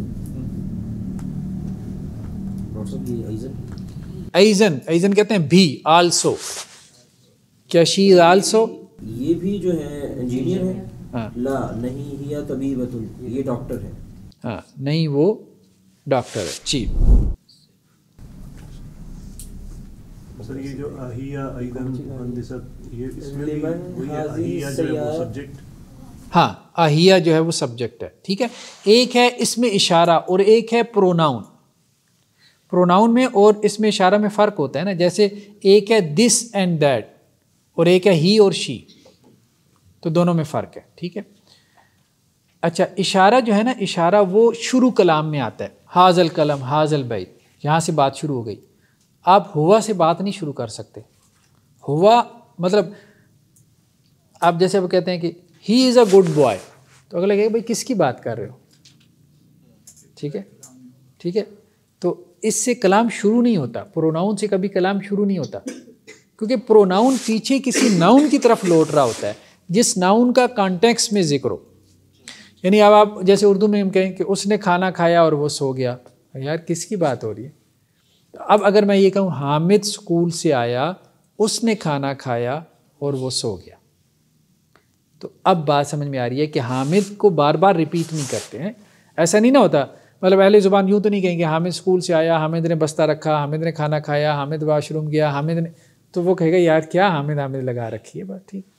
डॉक्टर साहब ये अइज़न ऐज़न, ऐज़न कहते हैं भी, आल्सो। क्या शी इज़ आल्सो? ये भी जो है इंजीनियर है। हाँ ला नहीं हिया तबीबतुन, ये डॉक्टर है। हाँ नहीं वो डॉक्टर है जी। सर ये जो अहिया अइदन मुहंदिसत, ये इसमें भी लिमन वही है, हाज़ी अहिया जो है वो सयारत। सब्जेक्ट। हाँ अहिया जो है वो सब्जेक्ट है। ठीक है, एक है इसमें इशारा और एक है प्रोनाउन। प्रोनाउन में और इसमें इशारा में फ़र्क होता है ना, जैसे एक है दिस एंड दैट और एक है ही और शी, तो दोनों में फ़र्क है। ठीक है, अच्छा इशारा जो है ना, इशारा वो शुरू कलाम में आता है। हाजल कलम हाजल बैत, यहाँ से बात शुरू हो गई। आप हुआ से बात नहीं शुरू कर सकते। हुआ मतलब आप जैसे वो कहते हैं कि he is a good boy, तो अगला कहेगा भाई किसकी बात कर रहे हो। ठीक है, ठीक है, तो इससे कलाम शुरू नहीं होता। प्रोनाउन से कभी कलाम शुरू नहीं होता, क्योंकि प्रोनाउन पीछे किसी नाउन की तरफ लौट रहा होता है, जिस नाउन का कॉन्टेक्स्ट में जिक्र हो। यानी अब आप जैसे उर्दू में हम कहें कि उसने खाना खाया और वो सो गया, यार किसकी बात हो रही है। अब अगर मैं ये कहूँ हामिद स्कूल से आया, उसने खाना खाया और वो सो गया, तो अब बात समझ में आ रही है कि हामिद को बार बार रिपीट नहीं करते हैं। ऐसा नहीं ना होता, मतलब अहले ज़ुबान यूँ तो नहीं कहेंगे हामिद स्कूल से आया, हामिद ने बस्ता रखा, हामिद ने खाना खाया, हामिद वाशरूम गया, हामिद ने, तो वो कहेगा यार क्या हामिद हामिद लगा रखी है बात। ठीक,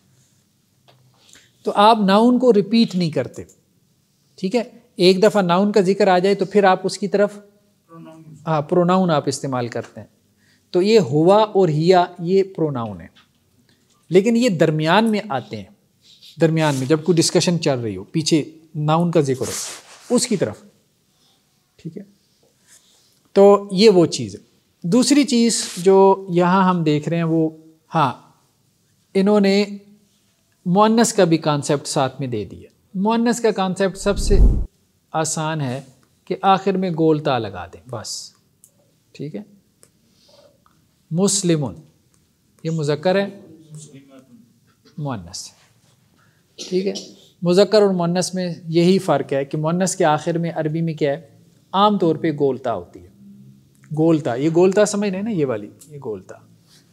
तो आप नाउन को रिपीट नहीं करते। ठीक है, एक दफ़ा नाउन का जिक्र आ जाए तो फिर आप उसकी तरफ हाँ प्रोनाउन आप इस्तेमाल करते हैं। तो ये हुआ और हिया ये प्रोनाउन है, लेकिन ये दरमियान में आते हैं। दरमियान में जब कोई डिस्कशन चल रही हो, पीछे नाउन का जिक्र हो, उसकी तरफ। ठीक है, तो ये वो चीज़ है। दूसरी चीज़ जो यहाँ हम देख रहे हैं वो, हाँ इन्होंने मुअन्नस का भी कॉन्सेप्ट साथ में दे दिया। मुअन्नस का कॉन्सेप्ट सबसे आसान है कि आखिर में गोल ता लगा दें बस। ठीक है, मुस्लिमुन ये मुज़क्कर है, मुअन्नस। ठीक है, मुज़क्कर और मुअन्नस में यही फ़र्क है कि मुअन्नस के आखिर में अरबी में क्या है, आम तौर पे गोलता होती है। गोलता, ये गोलता समझ रहे हैं ना, ये वाली, ये गोलता।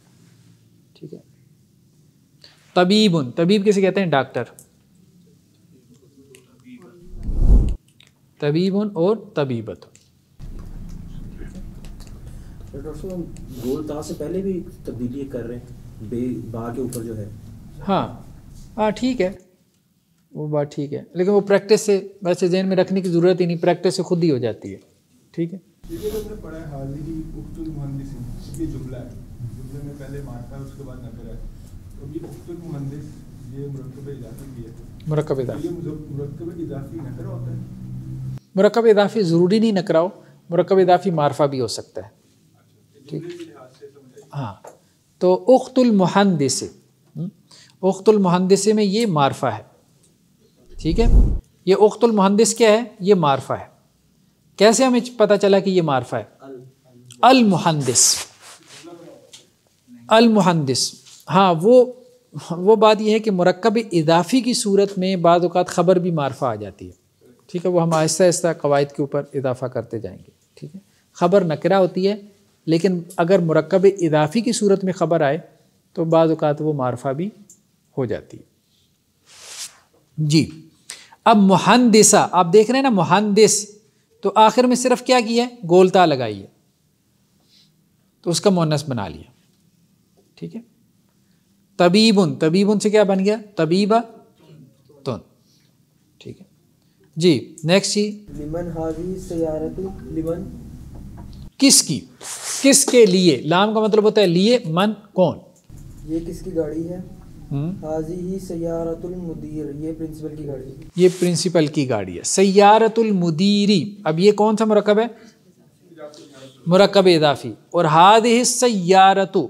ठीक है, तबीबुन, तबीब किसे कहते हैं, डॉक्टर। तबीबुन और तबीबतुन। डॉक्टर साहब गोल ता से पहले भी तब्दीली कर रहे हैं, बे बा के ऊपर जो है। हाँ हाँ ठीक है, वो बात ठीक है, लेकिन वो प्रैक्टिस से वैसे ज़हन में रखने की ज़रूरत ही नहीं, प्रैक्टिस से खुद ही हो जाती है। ठीक है, ये जो हमने पढ़ा है हाज़िही उख्तुल मुहंदिस, ये जुमला है, जुमले में पहले मार्फा है उसके बाद नकरा है। तो ये उख्तुल मुहंदिस ये मुरक्कब इज़ाफ़ी भी है, मुरक्कब इज़ाफ़ी, ये मुरक्कब इज़ाफ़ी नकरा होता है। मुरक्कब इज़ाफ़ी ज़रूरी नहीं नकरा हो, मुरक्कब इज़ाफ़ी मार्फा भी हो सकता है। ठीक, हाँ, तो उख्तुल मुहंदिस, उख्तुल मुहंदिस में ये मार्फा है। ठीक है, ये उख्तुल मुहंदिस क्या है, ये मार्फा है। कैसे हमें पता चला कि ये मार्फा है, अल मुहंदिस, अल मुहंदिस। हाँ वो बात यह है कि मुरक्कब इज़ाफ़ी की सूरत में बाद औक़ात ख़बर भी मार्फा आ जाती है। ठीक है, वो हम आहिस्ता आहिस्ता कवायद के ऊपर इजाफ़ा करते जाएंगे। ठीक है, ख़बर नकरा होती है, लेकिन अगर मुरक्कब इज़ाफ़ी की सूरत में ख़बर आए तो बाद औक़ात वो मार्फा भी हो जाती है। जी, अब मुहंदिसा आप देख रहे हैं ना, मुहंदिस, तो आखिर में सिर्फ क्या किया है, गोलता लगाई है, तो उसका मुअन्नस बना लिया। ठीक है, तबीबुन, तबीबुन से क्या बन गया, तबीबा तुन। ठीक है जी, नेक्स्ट जी, लिमन हाज़ी सयारतु, लिमन किसकी, किसके लिए, लाम का मतलब होता है लिए, मन कौन, ये किसकी गाड़ी है? हाजी ही सैयारतुल मुदीर, ये प्रिंसिपल की गाड़ी है। ये प्रिंसिपल की गाड़ी है। सैयारतुल मुदीरी, अब ये कौन सा मुरक्कब है? मुरक्कब इजाफी। और हादिही सैयारतु,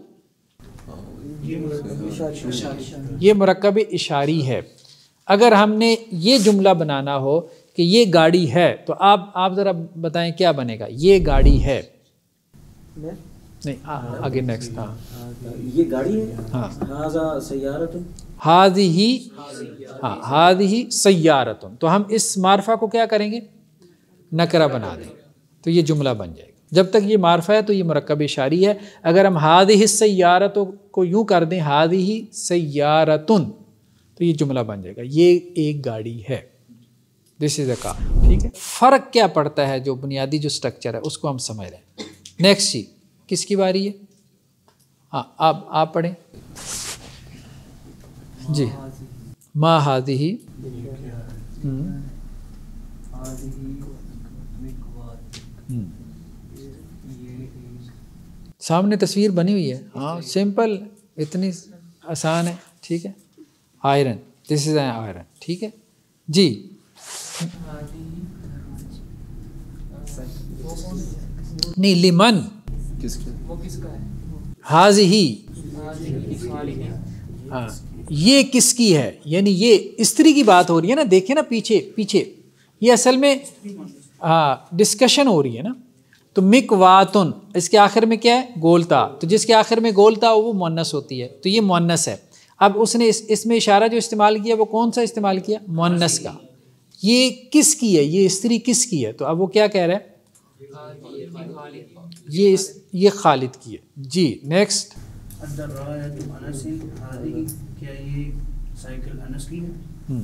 ये मुरक्कब इशारी है। अगर हमने ये जुमला बनाना हो कि ये गाड़ी है, तो आप ज़रा बताएं क्या बनेगा? ये गाड़ी है नहीं, आगे नेक्स्ट। हाँ, ये गाड़ी है। हाँ, हाजा सैयारतुन, हादिही, हाँ हादिही सैयारतुन। तो हम इस मारफा को क्या करेंगे? नकरा बना देंगे, तो ये जुमला बन जाएगा। जब तक ये मारफा है तो ये मुरक्कब इशारी है। अगर हम हादिही सैयारतों को यूँ कर दें हादिही सैयारतुन, तो ये जुमला बन जाएगा, ये एक गाड़ी है। This is a car. ठीक है, फ़र्क क्या पड़ता है? जो बुनियादी जो स्ट्रक्चर है उसको हम समझ रहे हैं। नेक्स्ट जी, किसकी बारी है? हाँ, आप पढ़ें जी। मा हादिही, सामने तस्वीर बनी हुई है। हाँ, सिंपल, इतनी आसान है। ठीक है, iron, this is an iron. ठीक है जी। नहीं, लिमन हाज़िही, हाँ, ये किसकी है? यानी ये स्त्री की बात हो रही है ना। देखिए ना पीछे पीछे, ये असल में डिस्कशन हो रही है ना। तो मिकवातुन, इसके आखिर में क्या है? गोलता। तो जिसके आखिर में गोलता हो वो मुअन्नस होती है, तो ये मुअन्नस है। अब उसने इसमें इशारा जो इस्तेमाल किया वो कौन सा इस्तेमाल किया? मुअन्नस का। ये किसकी है? ये स्त्री किसकी है? तो अब वो क्या कह रहा है? ये खालिद की है जी। नेक्स्ट, क्या ये साइकिल अनस की है?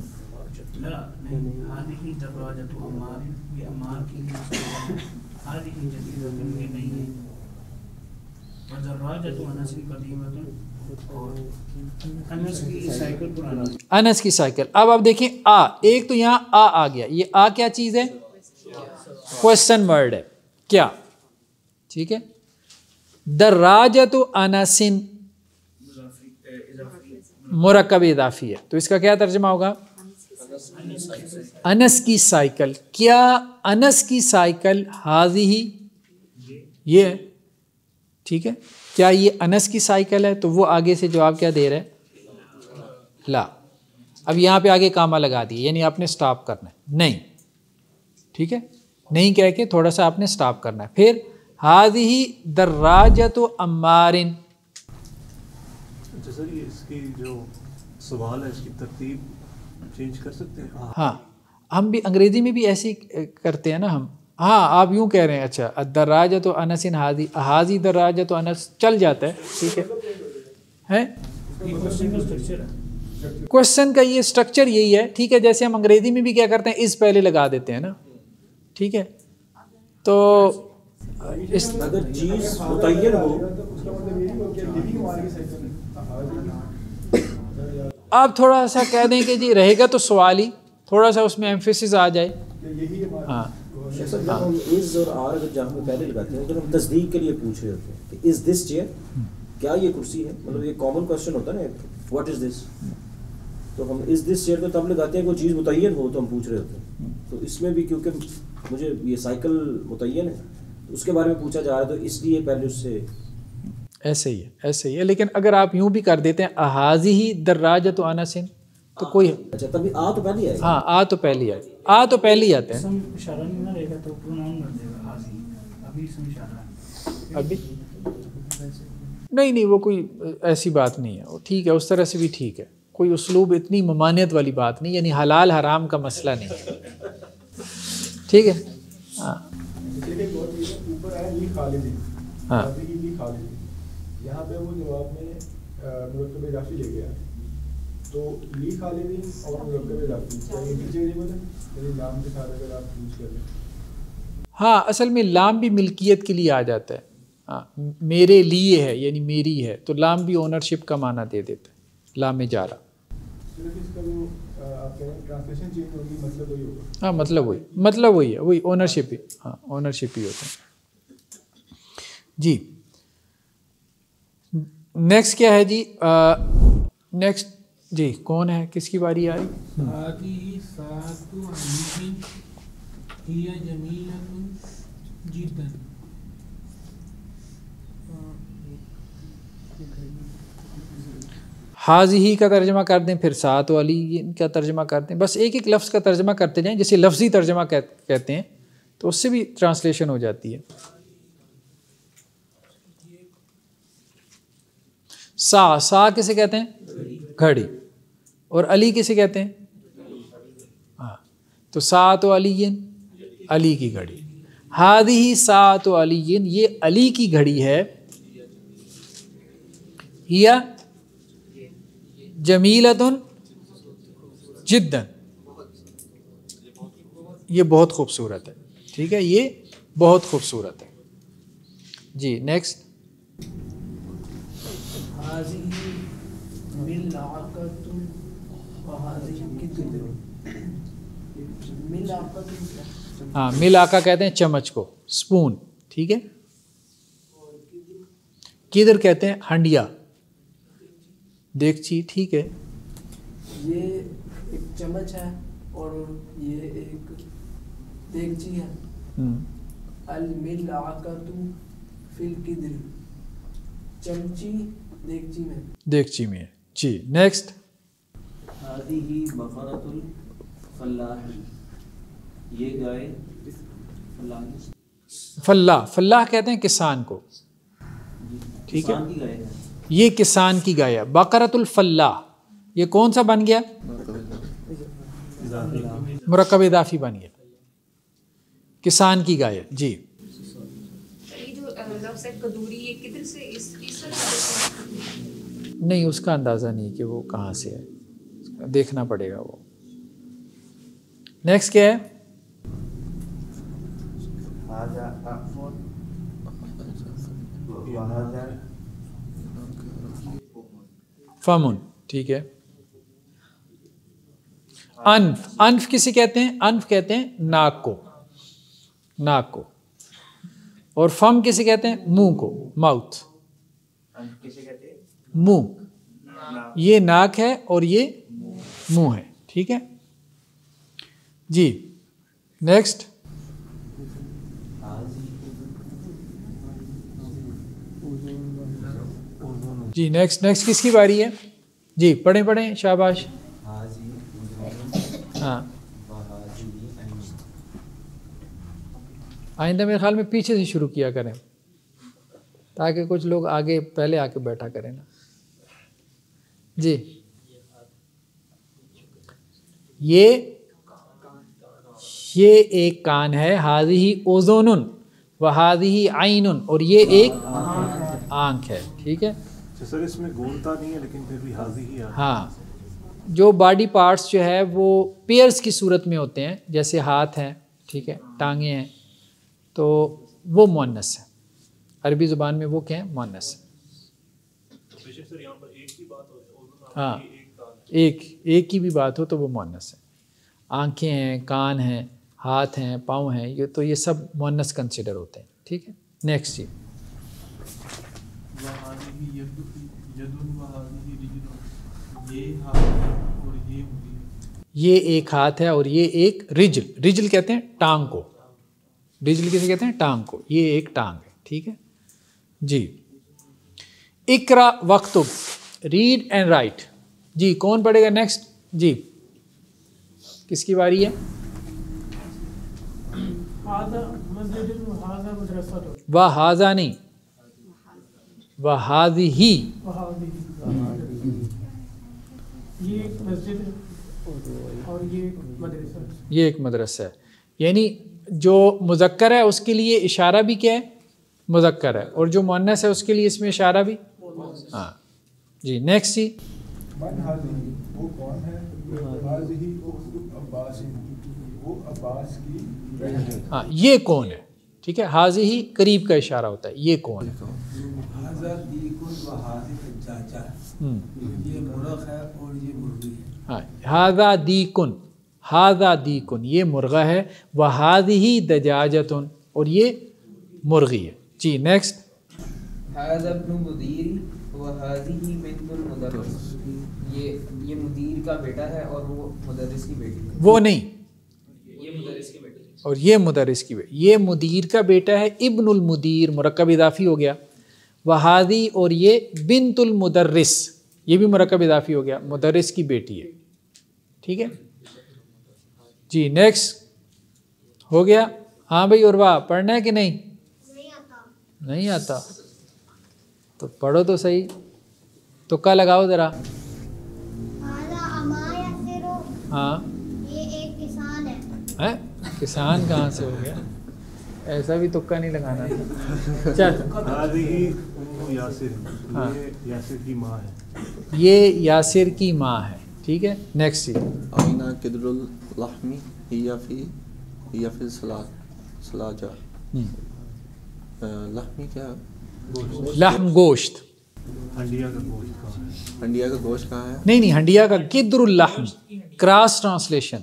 अनस की साइकिल। अब आप देखें एक तो यहाँ आ गया। ये क्या चीज़ है? क्वेश्चन वर्ड है क्या? ठीक है, दर्राजतु अनसिन मुरक्कब इजाफी है, तो इसका क्या तर्जुमा होगा? अनस की साइकिल। क्या अनस की साइकिल हाज़िही ये है? ठीक है, क्या ये अनस की साइकिल है? तो वो आगे से जवाब क्या दे रहे हैं? ला। अब यहाँ पे आगे कामा लगा दिए, यानी आपने स्टॉप करना है। नहीं, ठीक है, नहीं कह के थोड़ा सा आपने स्टॉप करना है। फिर हाज़िही दर्राजतु अम्मारिन। अच्छा सर, ये इसकी जो सवाल है इसकी तरतीब चेंज कर सकते हैं? हाँ, हम भी अंग्रेज़ी में भी ऐसे करते हैं ना हम। हाँ, आप यूँ कह रहे हैं। अच्छा, दर्राजतु अनसिन हाज़ी दर्राजतु अनस चल जाता है। ठीक है, क्वेश्चन का ये स्ट्रक्चर यही है। ठीक है, जैसे हम अंग्रेज़ी में भी क्या करते हैं, इस पहले लगा देते हैं ना। ठीक है, तो अगर चीज़ मुतय्यन हो, आप थोड़ा सा कह दें कि जी रहेगा तो सवाल ही, थोड़ा सा उसमें एम्फेसिस आ जाए। हाँ, जब हम इज़ और आर अगर जहाँ पे पहले लगाते हैं, तो हम तस्दीक के लिए पूछ रहे होते हैं कि इज़ दिस चेयर, क्या ये कुर्सी है? मतलब ये कॉमन क्वेश्चन होता है ना, व्हाट इज़ दिस। तो हम इज़ दिस चेयर तो तब लगाते हैं कोई चीज़ मुतय्यन हो, तो हम पूछ रहे होते हैं। तो इसमें भी क्योंकि मुझे ये साइकिल मुतय्यन है, तो उसके बारे में पूछा जा रहा है, तो इसलिए पहले उससे ऐसे ही है, ऐसे ही है। लेकिन अगर आप यूं भी कर देते हैं अहाज़िही दर्राजतु अनसिन, तो कोई अच्छा, तभी आ तो पहले आएगा। हाँ, आ तो पहले आए, आ तो पहले ही आते हैं। इशारा नहीं ना रहेगा तो प्रोनाउन कर देगा हाज़ी। अभी इसमें इशारा है, अभी नहीं, वो कोई ऐसी बात नहीं है। वो ठीक है, उस तरह से भी ठीक है। कोई उसलूब इतनी ममानियत वाली बात नहीं, यानी हलाल हराम का मसला नहीं। ठीक है, हाँ ऊपर आया ली खालिदी, हाँ, ली खालिदी, यहाँ पे वो जवाब में मुरक्कब इजाफी ले गया। तो ली खालिदी और मुरक्कब इजाफी क्या इंटरचेंजेबल है? यानी लाम के साथ अगर आप यूज कर लें। हाँ, असल में लाम भी मिल्कियत के लिए आ जाता है। हाँ, मेरे लिए है यानी मेरी है, तो लाम भी ओनरशिप का माना दे देता है, लाम में जा रहा। सिर्फ इसका जो आप कह रहे हैं ट्रांसलेशन चेंज होगी, मतलब वही होगा। हाँ, मतलब वही है, वही ओनरशिप ही। हाँ, ओनरशिप ही होता है जी। नेक्स्ट क्या है जी? नेक्स्ट जी कौन है, किसकी बारी आई? हादी सातु अलीहिन हिया जमीलतुन जिद्दन। हाज़िही का तर्जमा कर दें, फिर सात वाली का तर्जमा करते हैं। बस एक एक लफ्ज़ का तर्जमा करते जाएं, जैसे लफ्ज़ी तर्जमा कहते हैं तो उससे भी ट्रांसलेशन हो जाती है। सा किसे कहते हैं? घड़ी। और अली किसे कहते हैं? हाँ, तो सात अलीयन, अली की घड़ी। हादिही सात अलीयन, ये अली की घड़ी है। हिया जमीलतुन जिद्दन, ये बहुत खूबसूरत है। ठीक है, ये बहुत खूबसूरत है जी। नेक्स्ट, हाँ, मिल आका कहते हैं चम्मच को, स्पून। ठीक है, किधर कहते हैं? हंडिया, देगची। ठीक है, ये एक चम्मच है और ये एक देगची है। अल मिलाकतु फिल किद्र, चमची देगची में, देगची में जी। नेक्स्ट, हादिही बकरतुल फल्लाही, ये गाय फल्लाह, फल्लाह कहते हैं किसान को। ठीक है, ये किसान की गाय है। बकरतुल फल्लाह, ये कौन सा बन गया? मुरक्कब इदाफी बन गया, किसान की गाय है जी। नहीं, उसका अंदाज़ा नहीं कि वो कहाँ से है, देखना पड़ेगा वो। नेक्स्ट क्या है? फमुन। ठीक है, अनफ, अनफ किसे कहते हैं? अनफ कहते हैं नाक को, नाक को। और फम किसे कहते हैं? मुंह को, माउथ। किसे कहते हैं? मुंह, ये नाक है और ये मुंह है। ठीक है जी। नेक्स्ट, जी नेक्स्ट, नेक्स्ट किसकी बारी है जी? पढ़ें पढ़ें, शाबाश। हाँ, आइंदा मेरे ख्याल में पीछे से शुरू किया करें ताकि कुछ लोग आगे पहले आके बैठा करें ना जी। ये एक कान है। हाज़िही ओज़ोनुन व हाज़िही आइनुन, और ये एक आंख है। ठीक है सर, इसमें गोलता नहीं है लेकिन फिर भी हाज़िही है। हाँ, जो बॉडी पार्ट्स जो है वो पेयर्स की सूरत में होते हैं, जैसे हाथ हैं, ठीक है, टांगे हैं, तो वो मुअन्नस है। अरबी ज़ुबान में वो क्या है? मुअन्नस है। हाँ, एक की भी बात हो तो वो मुअन्नस है। आंखें हैं, कान हैं, हाथ हैं, पाँव हैं, ये तो ये सब मुअन्नस कंसिडर होते हैं। ठीक है, नेक्स्ट जी। ये एक हाथ है और ये एक रिजल, रिजल कहते हैं टांग को, रिजल किसे कहते हैं? टांग को, ये एक टांग है। ठीक है जी। इकरा वक्तुब, रीड एंड राइट जी। कौन पढ़ेगा नेक्स्ट जी? किसकी बारी है? वह हाजा नहीं, वह हाज़िही, ये एक मस्जिद है और ये एक मदरसा है। यानी जो मुज़क्कर है उसके लिए इशारा भी क्या है? मुज़क्कर है, और जो मुअन्नस है उसके लिए इसमें इशारा भी। हाँ जी। नेक्स्ट जी। वो कौन है? हाज़िही अब्बास, वो अब्बास की। हाँ, ये कौन है? ठीक है, हाज़िही करीब का इशारा होता है, ये कौन है? ये मुर्ग है और ये मुर्गी है। हाँ, हाज़ा दीकुन, हाज़ा दीकुन, ये मुर्गा है। व हाज़िही दजाजतुन, और ये मुर्गी है जी। नेक्स्ट, हाज़ा इब्नु मुदीरी वहाज़िही बिन्तुल मुदर्रिस, ये मुदीर का बेटा है और वो मुदर्रिस की बेटी है। वो नहीं, ये मुदर्रिस की बेटी है और ये मुदर्रिस की बेटी, ये मुदीर का बेटा है, इब्नुल मुदीर मुरक्कब इदाफ़ी हो गया। वहादी और ये बिन्तुल मुदर्रिस, ये भी मुरक्कब इदाफ़ी हो गया, मुदर्रिस की बेटी है। ठीक है जी, नेक्स्ट हो गया। हाँ भाई उर्वा, पढ़ना है कि नहीं? नहीं आता तो पढ़ो तो सही, तुक्का लगाओ ज़रा। हाँ, ये एक किसान है? किसान कहाँ से हो गया? ऐसा भी तुक्का नहीं लगाना। चल, हाज़िही उम्मु यासिर, हाँ, ये यासिर की माँ है। ये यासिर की माँ है। ठीक है, नेक्स्ट सी। आइना किदरुल लहमी हिया फिल सलाजा। लहमी क्या है? लहम गोश्त। हंडिया का गोश्त कहाँ है? हंडिया का गोश्त कहाँ है? नहीं, हंडिया का किदरुल लहम, क्रॉस ट्रांसलेशन।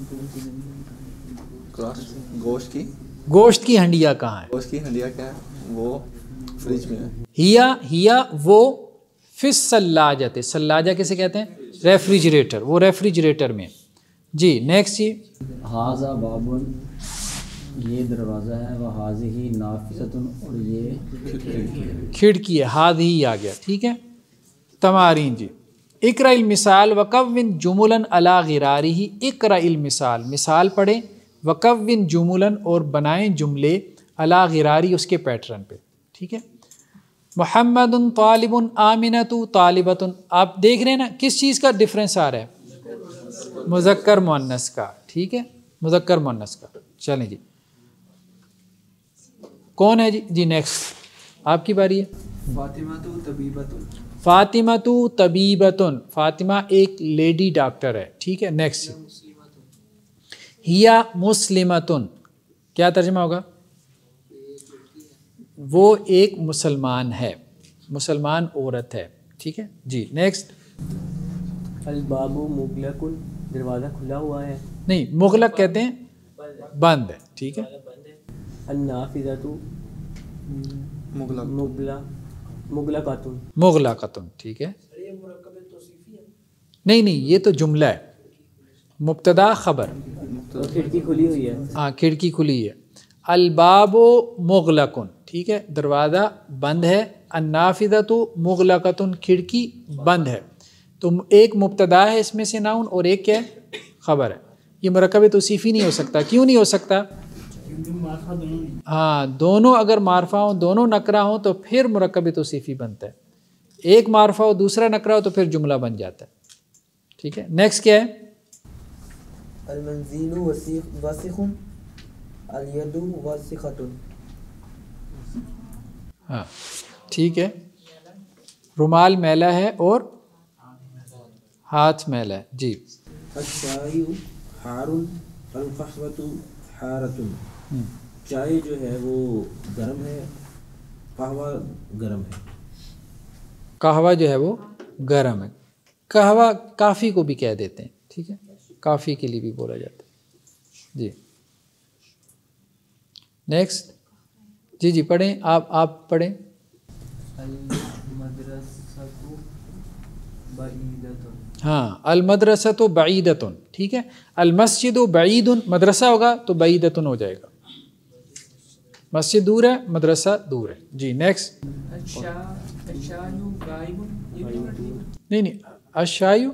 गोश्त की हंडिया कहाँ है? गोश्त की हंडिया क्या है? वो फ्रिज में है। हिया वो फिस सल्लाजते, सल्लाजा किसे कहते हैं? रेफ्रिजरेटर, वो रेफ्रिजरेटर में। जी, नेक्स्ट जी। हाजा बाबुन, ये दरवाज़ा है। वह हाज़िही नाफिज़तुन, और ये खिड़की है। हाथ ही आ गया। ठीक है, तमारीन जी। इकरा इल मिसाल वकविन जुमुलन अला गिरारी ही। इकरा इल मिसाल, मिसाल पढ़ें, वकविन जुमुलन, और बनाएं जुमले, अला गिरारी, उसके पैटर्न पे। ठीक है, मुहम्मदुन तालिबुन आमिनतु तालिबतुन। आप देख रहे हैं ना किस चीज़ का डिफरेंस आ रहा है? मुज़क्कर मुअन्नस का। ठीक है, मुज़क्कर मुअन्नस का। चलें जी, कौन है जी? जी नेक्स्ट आपकी बारी है। फातिमातु तबीबतुन, फातिमातु तबीबतुन, फातिमा एक लेडी डॉक्टर है। ठीक है, नेक्स्ट। हिया मुस्लिमतुन, क्या तर्जुमा होगा? वो एक मुसलमान है, मुसलमान औरत है। ठीक है जी, नेक्स्ट। अल बाबू मुगलकुन, दरवाज़ा खुला हुआ है। नहीं, मुगलक कहते हैं बंद है। ठीक है, अन्नाफिज़तु मुगलकातुन, मुगलकातुन। ठीक है, नहीं, ये तो जुमला है, मुब्तदा खबर। खिड़की खुली हुई है। हाँ, खिड़की खुली है। अलबाबो मुगलकुन, ठीक है, दरवाज़ा बंद है। अन्नाफिज़तु मुगलकतुन, खिड़की बंद है। तो एक मुब्तदा है इसमें से नाउन, और एक क्या है? खबर है। ये मुरक्कब तौसीफ़ी नहीं हो सकता। क्यों नहीं हो सकता? हाँ, दोनों अगर मारफा हो, दोनों नकरा हो, तो फिर मुरक्कब तौसीफ़ी बनता है। एक मारफा हो दूसरा नकरा हो तो फिर जुमला बन जाता है। ठीक है, नेक्स्ट क्या है? अलमंजिलु वासिखुन, अलयदु वासिखतुन। हाँ, ठीक है, रुमाल मैला है और हाथ मैला है। जी। अश्शायु हारुन, अलक़हवतु हारतुन। चाय जो है वो गर्म है, कहवा गर्म है। कहवा जो है वो गर्म है। कहवा काफ़ी को भी कह देते हैं। ठीक है, काफ़ी के लिए भी बोला जाता है। जी, नेक्स्ट। जी जी, पढ़ें, आप पढ़ें। हाँ, अल मदरसतु बईदतुन। ठीक है, अल मस्जिदु बईदुन, मदरसा होगा तो बईदतुन हो जाएगा। मस्जिद दूर है, मदरसा दूर है। जी, नेक्स्ट। नहीं, अशायु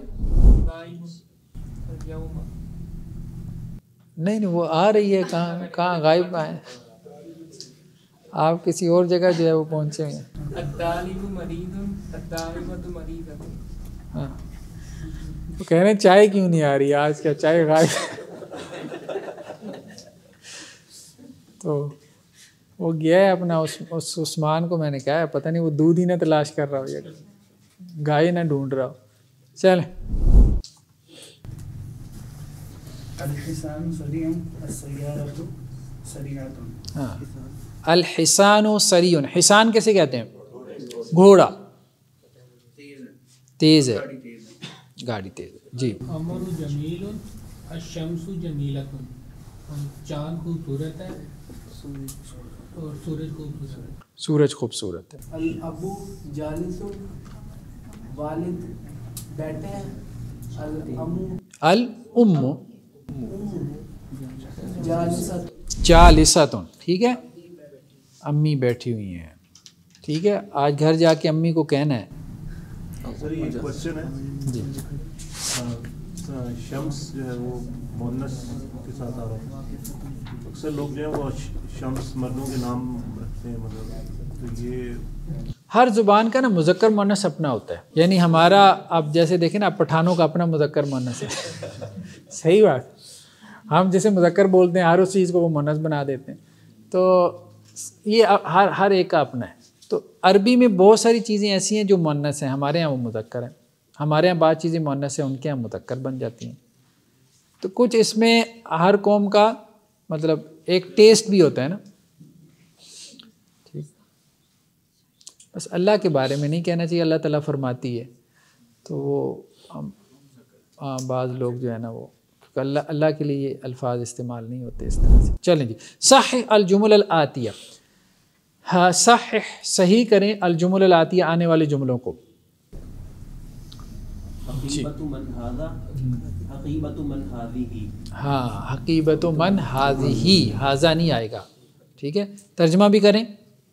नहीं, वो आ रही है। कहाँ गायब कहाँ है? आप किसी और जगह जो है वो पहुँचे हुए हैं। हाँ, तो कह रहे हैं चाय क्यों नहीं आ रही आज? क्या चाय गायब? तो वो गया है अपना, उस उस्मान को मैंने कहा है, पता नहीं वो दूध ही ना तलाश कर रहा हो या गाय ना ढूंढ रहा हो। चल, हाँ, अल हिसानु सरियुन। हिसान कैसे कहते हैं? घोड़ा तेज है, गाड़ी तेज है। जी। अमरु जमीलुन, अशम्सु जमीलतुन। चाँद खूबसूरत है, और सूरज खूबसूरत। सूरज खूबसूरत है। अल अबू जालिसुन, वालिद बैठे हैं। अल अम्मू, अल उम्मु जालिसतुन, ठीक है, अम्मी बैठी हुई हैं, ठीक है। आज घर जाके अम्मी को कहना है। सर ये क्वेश्चन है जी, शम्स जो है वो मुअन्नस के साथ आ रहा है। अक्सर लोग जो है वो शम्स मर्दों के नाम रखते हैं, मतलब तो ये हर ज़ुबान का ना मुज़क्कर मुअन्नस अपना होता है। यानी हमारा, आप जैसे देखें ना, पठानों का अपना मुज़क्कर मुअन्नस है। सही बात, हम जैसे मुज़क्कर बोलते हैं, हर उस चीज़ को वो मुअन्नस बना देते हैं। तो ये हर एक का अपना है। तो अरबी में बहुत सारी चीज़ें ऐसी हैं जो मुअन्नस हैं, हमारे यहाँ वो मुज़क्कर हैं। हमारे यहाँ बाद चीज़ें मुअन्नस हैं, उनके यहाँ मुज़क्कर बन जाती हैं। तो कुछ इसमें हर कौम का मतलब एक टेस्ट भी होता है ना, ठीक। बस अल्लाह के बारे में नहीं कहना चाहिए, अल्लाह ताला फरमाती है तो वो बाज़ लोग जो है ना वो अल्लाह के लिए ये अल्फाज इस्तेमाल नहीं होते इस तरह से। चलें जी, सही अलजुमल अल आतिया, हाँ सही करें अलजुमल अल आतिया, आने वाले जुमलों को। हाँ, हकीबत मन हाज़िही, हाज़ा नहीं आएगा, ठीक है। तर्जमा भी करें।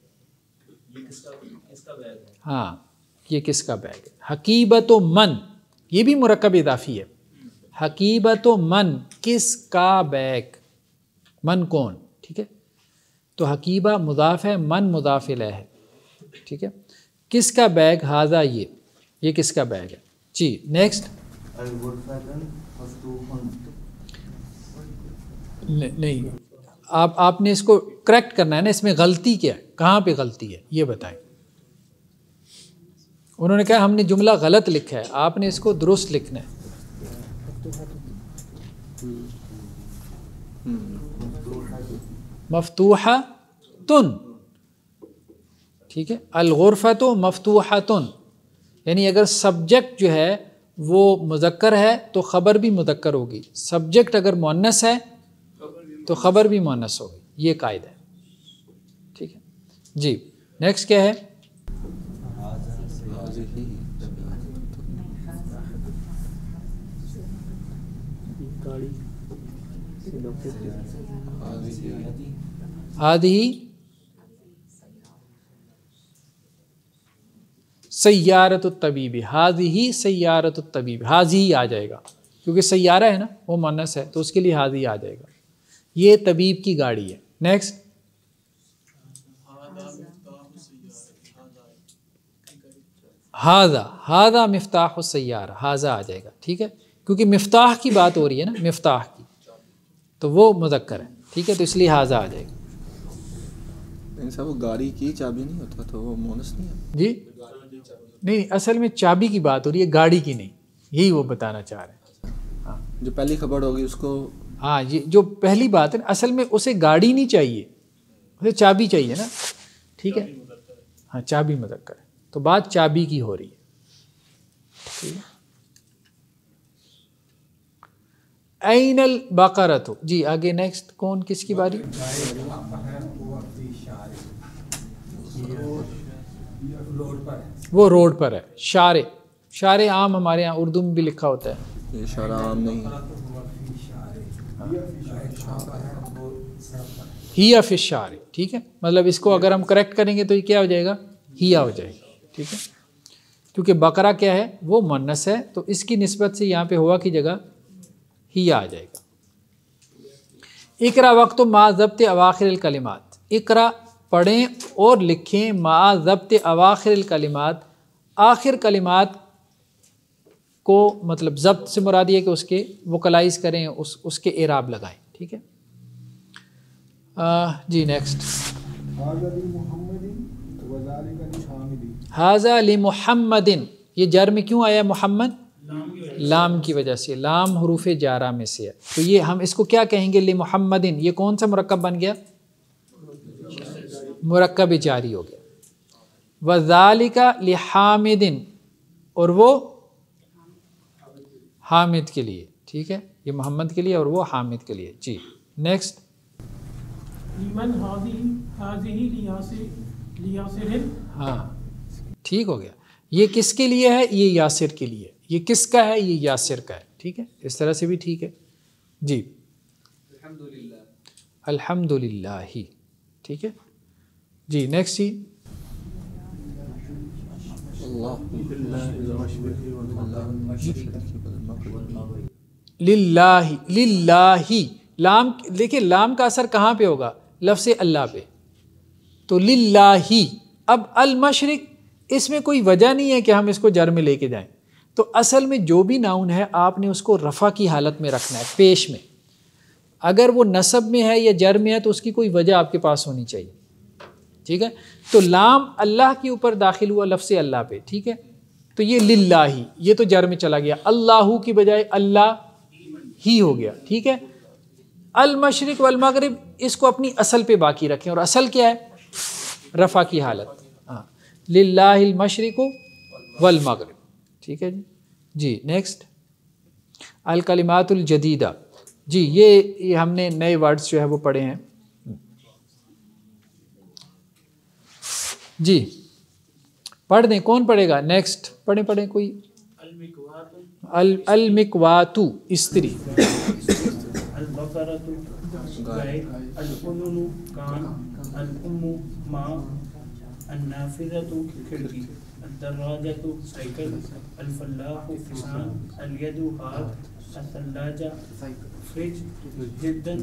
हाँ, ये किसका बैग है। हकीबत मन, ये भी मुरक्कब इदाफ़ी है। हकीबत मन, किसका बैग, मन कौन, ठीक है। तो हकीबा मुदाफ़ है, मन मुदाफ़ इलैह है, ठीक है। किसका बैग, हाज़ा ये किसका बैग है जी। नेक्स्ट, नहीं, आपने इसको करेक्ट करना है ना, इसमें गलती क्या है, कहाँ पे गलती है ये बताएं। उन्होंने कहा हमने जुमला गलत लिखा है, आपने इसको दुरुस्त लिखना है। मफ्तूहतुन, ठीक है। अल-गुरफ़तु मफ्तूहतुन, यानी अगर सब्जेक्ट जो है वो मुज़क्कर है तो ख़बर भी मुज़क्कर होगी, सब्जेक्ट अगर मुअन्नस है तो ख़बर भी मुअन्नस होगी, ये कायदा है, ठीक है जी। नेक्स्ट क्या है। हादी सय्यारत तबीबी, हाजी ही सय्यारत तबीबी, हाजी ही आ जाएगा क्योंकि सय्यारा है ना, वो मुअन्नस है तो उसके लिए हाजी आ जाएगा। ये तबीब की गाड़ी है। नेक्स्ट, हाजा, हाजा मिफ्ताह सय्यारा, हाजा आ जाएगा, ठीक है, क्योंकि मिफ्ताह की बात हो रही है ना, मिफ्ताह की, तो वो मुज़क्कर है, ठीक है, तो इसलिए हाजा आ जाएगा। वो गाड़ी की चाबी नहीं होता तो वो मुअन्नस नहीं है जी। नहीं, असल में चाबी की बात हो रही है, गाड़ी की नहीं, यही वो बताना चाह रहे हैं। हाँ, जो पहली खबर होगी उसको, हाँ, ये जो पहली बात है, असल में उसे गाड़ी नहीं चाहिए, उसे चाबी चाहिए ना, ठीक है। हाँ, चाबी मुज़क्कर है तो बात चाबी की हो रही है, ठीक है। ऐनल बकरतु, जी आगे नेक्स्ट, कौन किसकी बारी। वो रोड पर है। शारे, शारे आम हमारे यहाँ उर्दू में भी लिखा होता है, ये शारा आम नहीं है। हिया फिश शारे, ठीक है, मतलब इसको अगर हम करेक्ट करेंगे तो ये क्या हो जाएगा, हिया हो जाएगा, ठीक है, क्योंकि बकरा क्या है, वो मुअन्नस है तो इसकी निस्बत से यहाँ पे हुआ की जगह हिया आ जाएगा। इकरा वक्त मा ज़ब्त अवाखिर कलिमात, इकरा पढ़ें और लिखें मा ज़ब्त अवाखिर कलिमात, आखिर कलिमात को मतलब ज़ब्त से मुराद है कि उसके वोकलाइज करें, उसके एराब लगाएं, ठीक है जी। नेक्स्ट, हाज़ा लि मुहम्मदिन, ये जर में क्यों आया मुहम्मद, लाम की वजह से, लाम हुरूफ जारा में से है, तो ये हम इसको क्या कहेंगे, लि मुहम्मदिन, ये कौन सा मुरक्कब बन गया, मुरक्कब जारी हो गया। वज़ालिका लि हामिदिन, और वो हामिद के लिए, ठीक है, ये मोहम्मद के लिए और वो हामिद के लिए जी। Next, Lehman हाज़िही लियासिरिन। हाँ ठीक हो गया। ये किसके लिए है? ये यासिर के लिए। ये किसका है? ये यासिर का है। ठीक है, इस तरह से भी ठीक है जी। अल्हम्दुलिल्लाह ही। ठीक है जी। नेक्स्ट जी, लिल्लाही। लिल्लाही लाम, देखिए लाम का असर कहाँ पे होगा? लफ्ज़ अल्लाह पे। तो लिल्लाही। अब अल मशरिक, इसमें कोई वजह नहीं है कि हम इसको जर में लेके जाएं। तो असल में जो भी नाउन है आपने उसको रफ़ा की हालत में रखना है, पेश में। अगर वो नसब में है या जर में है तो उसकी कोई वजह आपके पास होनी चाहिए। ठीक है, तो लाम अल्लाह के ऊपर दाखिल हुआ लफ्ज़ अल्लाह पे। ठीक है, तो ये लिल्लाही, ये तो जर में चला गया। अल्लाहू की बजाय अल्लाह ही हो गया। ठीक है, अल मशरिक वल मगरिब, इसको अपनी असल पे बाकी रखें। और असल क्या है? रफ़ा की हालत। हाँ, लिल्लाहिल मशरिकु वल मगरिब। ठीक है जी। जी नेक्स्ट, अल कलिमातुल जदीदा। जी ये हमने नए वर्ड्स जो है वो पढ़े हैं जी। पढ़ दें, कौन पढ़ेगा? नेक्स्ट पढ़ें कोई। अल मिकवातु स्त्री, अल बकरतु गाय, अल उनुनु कान, अल उम्मु माँ, अल नाफिज़तु खिड़की, अल दर्राजतु साइकिल, अल फल्लाहु किसान, अल यदु हाथ, अल सल्लाजा फ्रिज, जिद्दन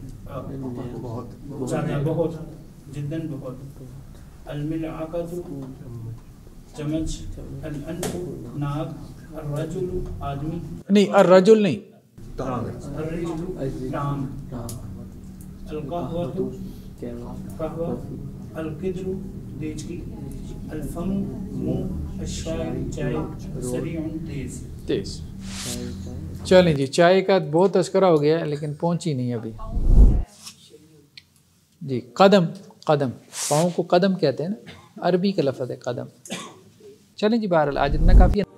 बहुत ज़्यादा, बहुत जिद्दन बहुत, अल मिलआकतु चम्मच, अल अनफु नाक, अल रजुलु आदमी नहीं, अर रजुल नहीं, टांग, अल कहवतु कहवा, अल किद्रु देचकी, अल फमु मुंह, अश्शाय चाय, सरीउन तेज। चलें जी, चाय का बहुत तस्करा हो गया लेकिन पहुंची नहीं अभी जी। कदम, कदम, पाँव को कदम कहते हैं ना, अरबी का लफ्ज़ है कदम। चलें जी, बहरहाल आज इतना काफ़ी है।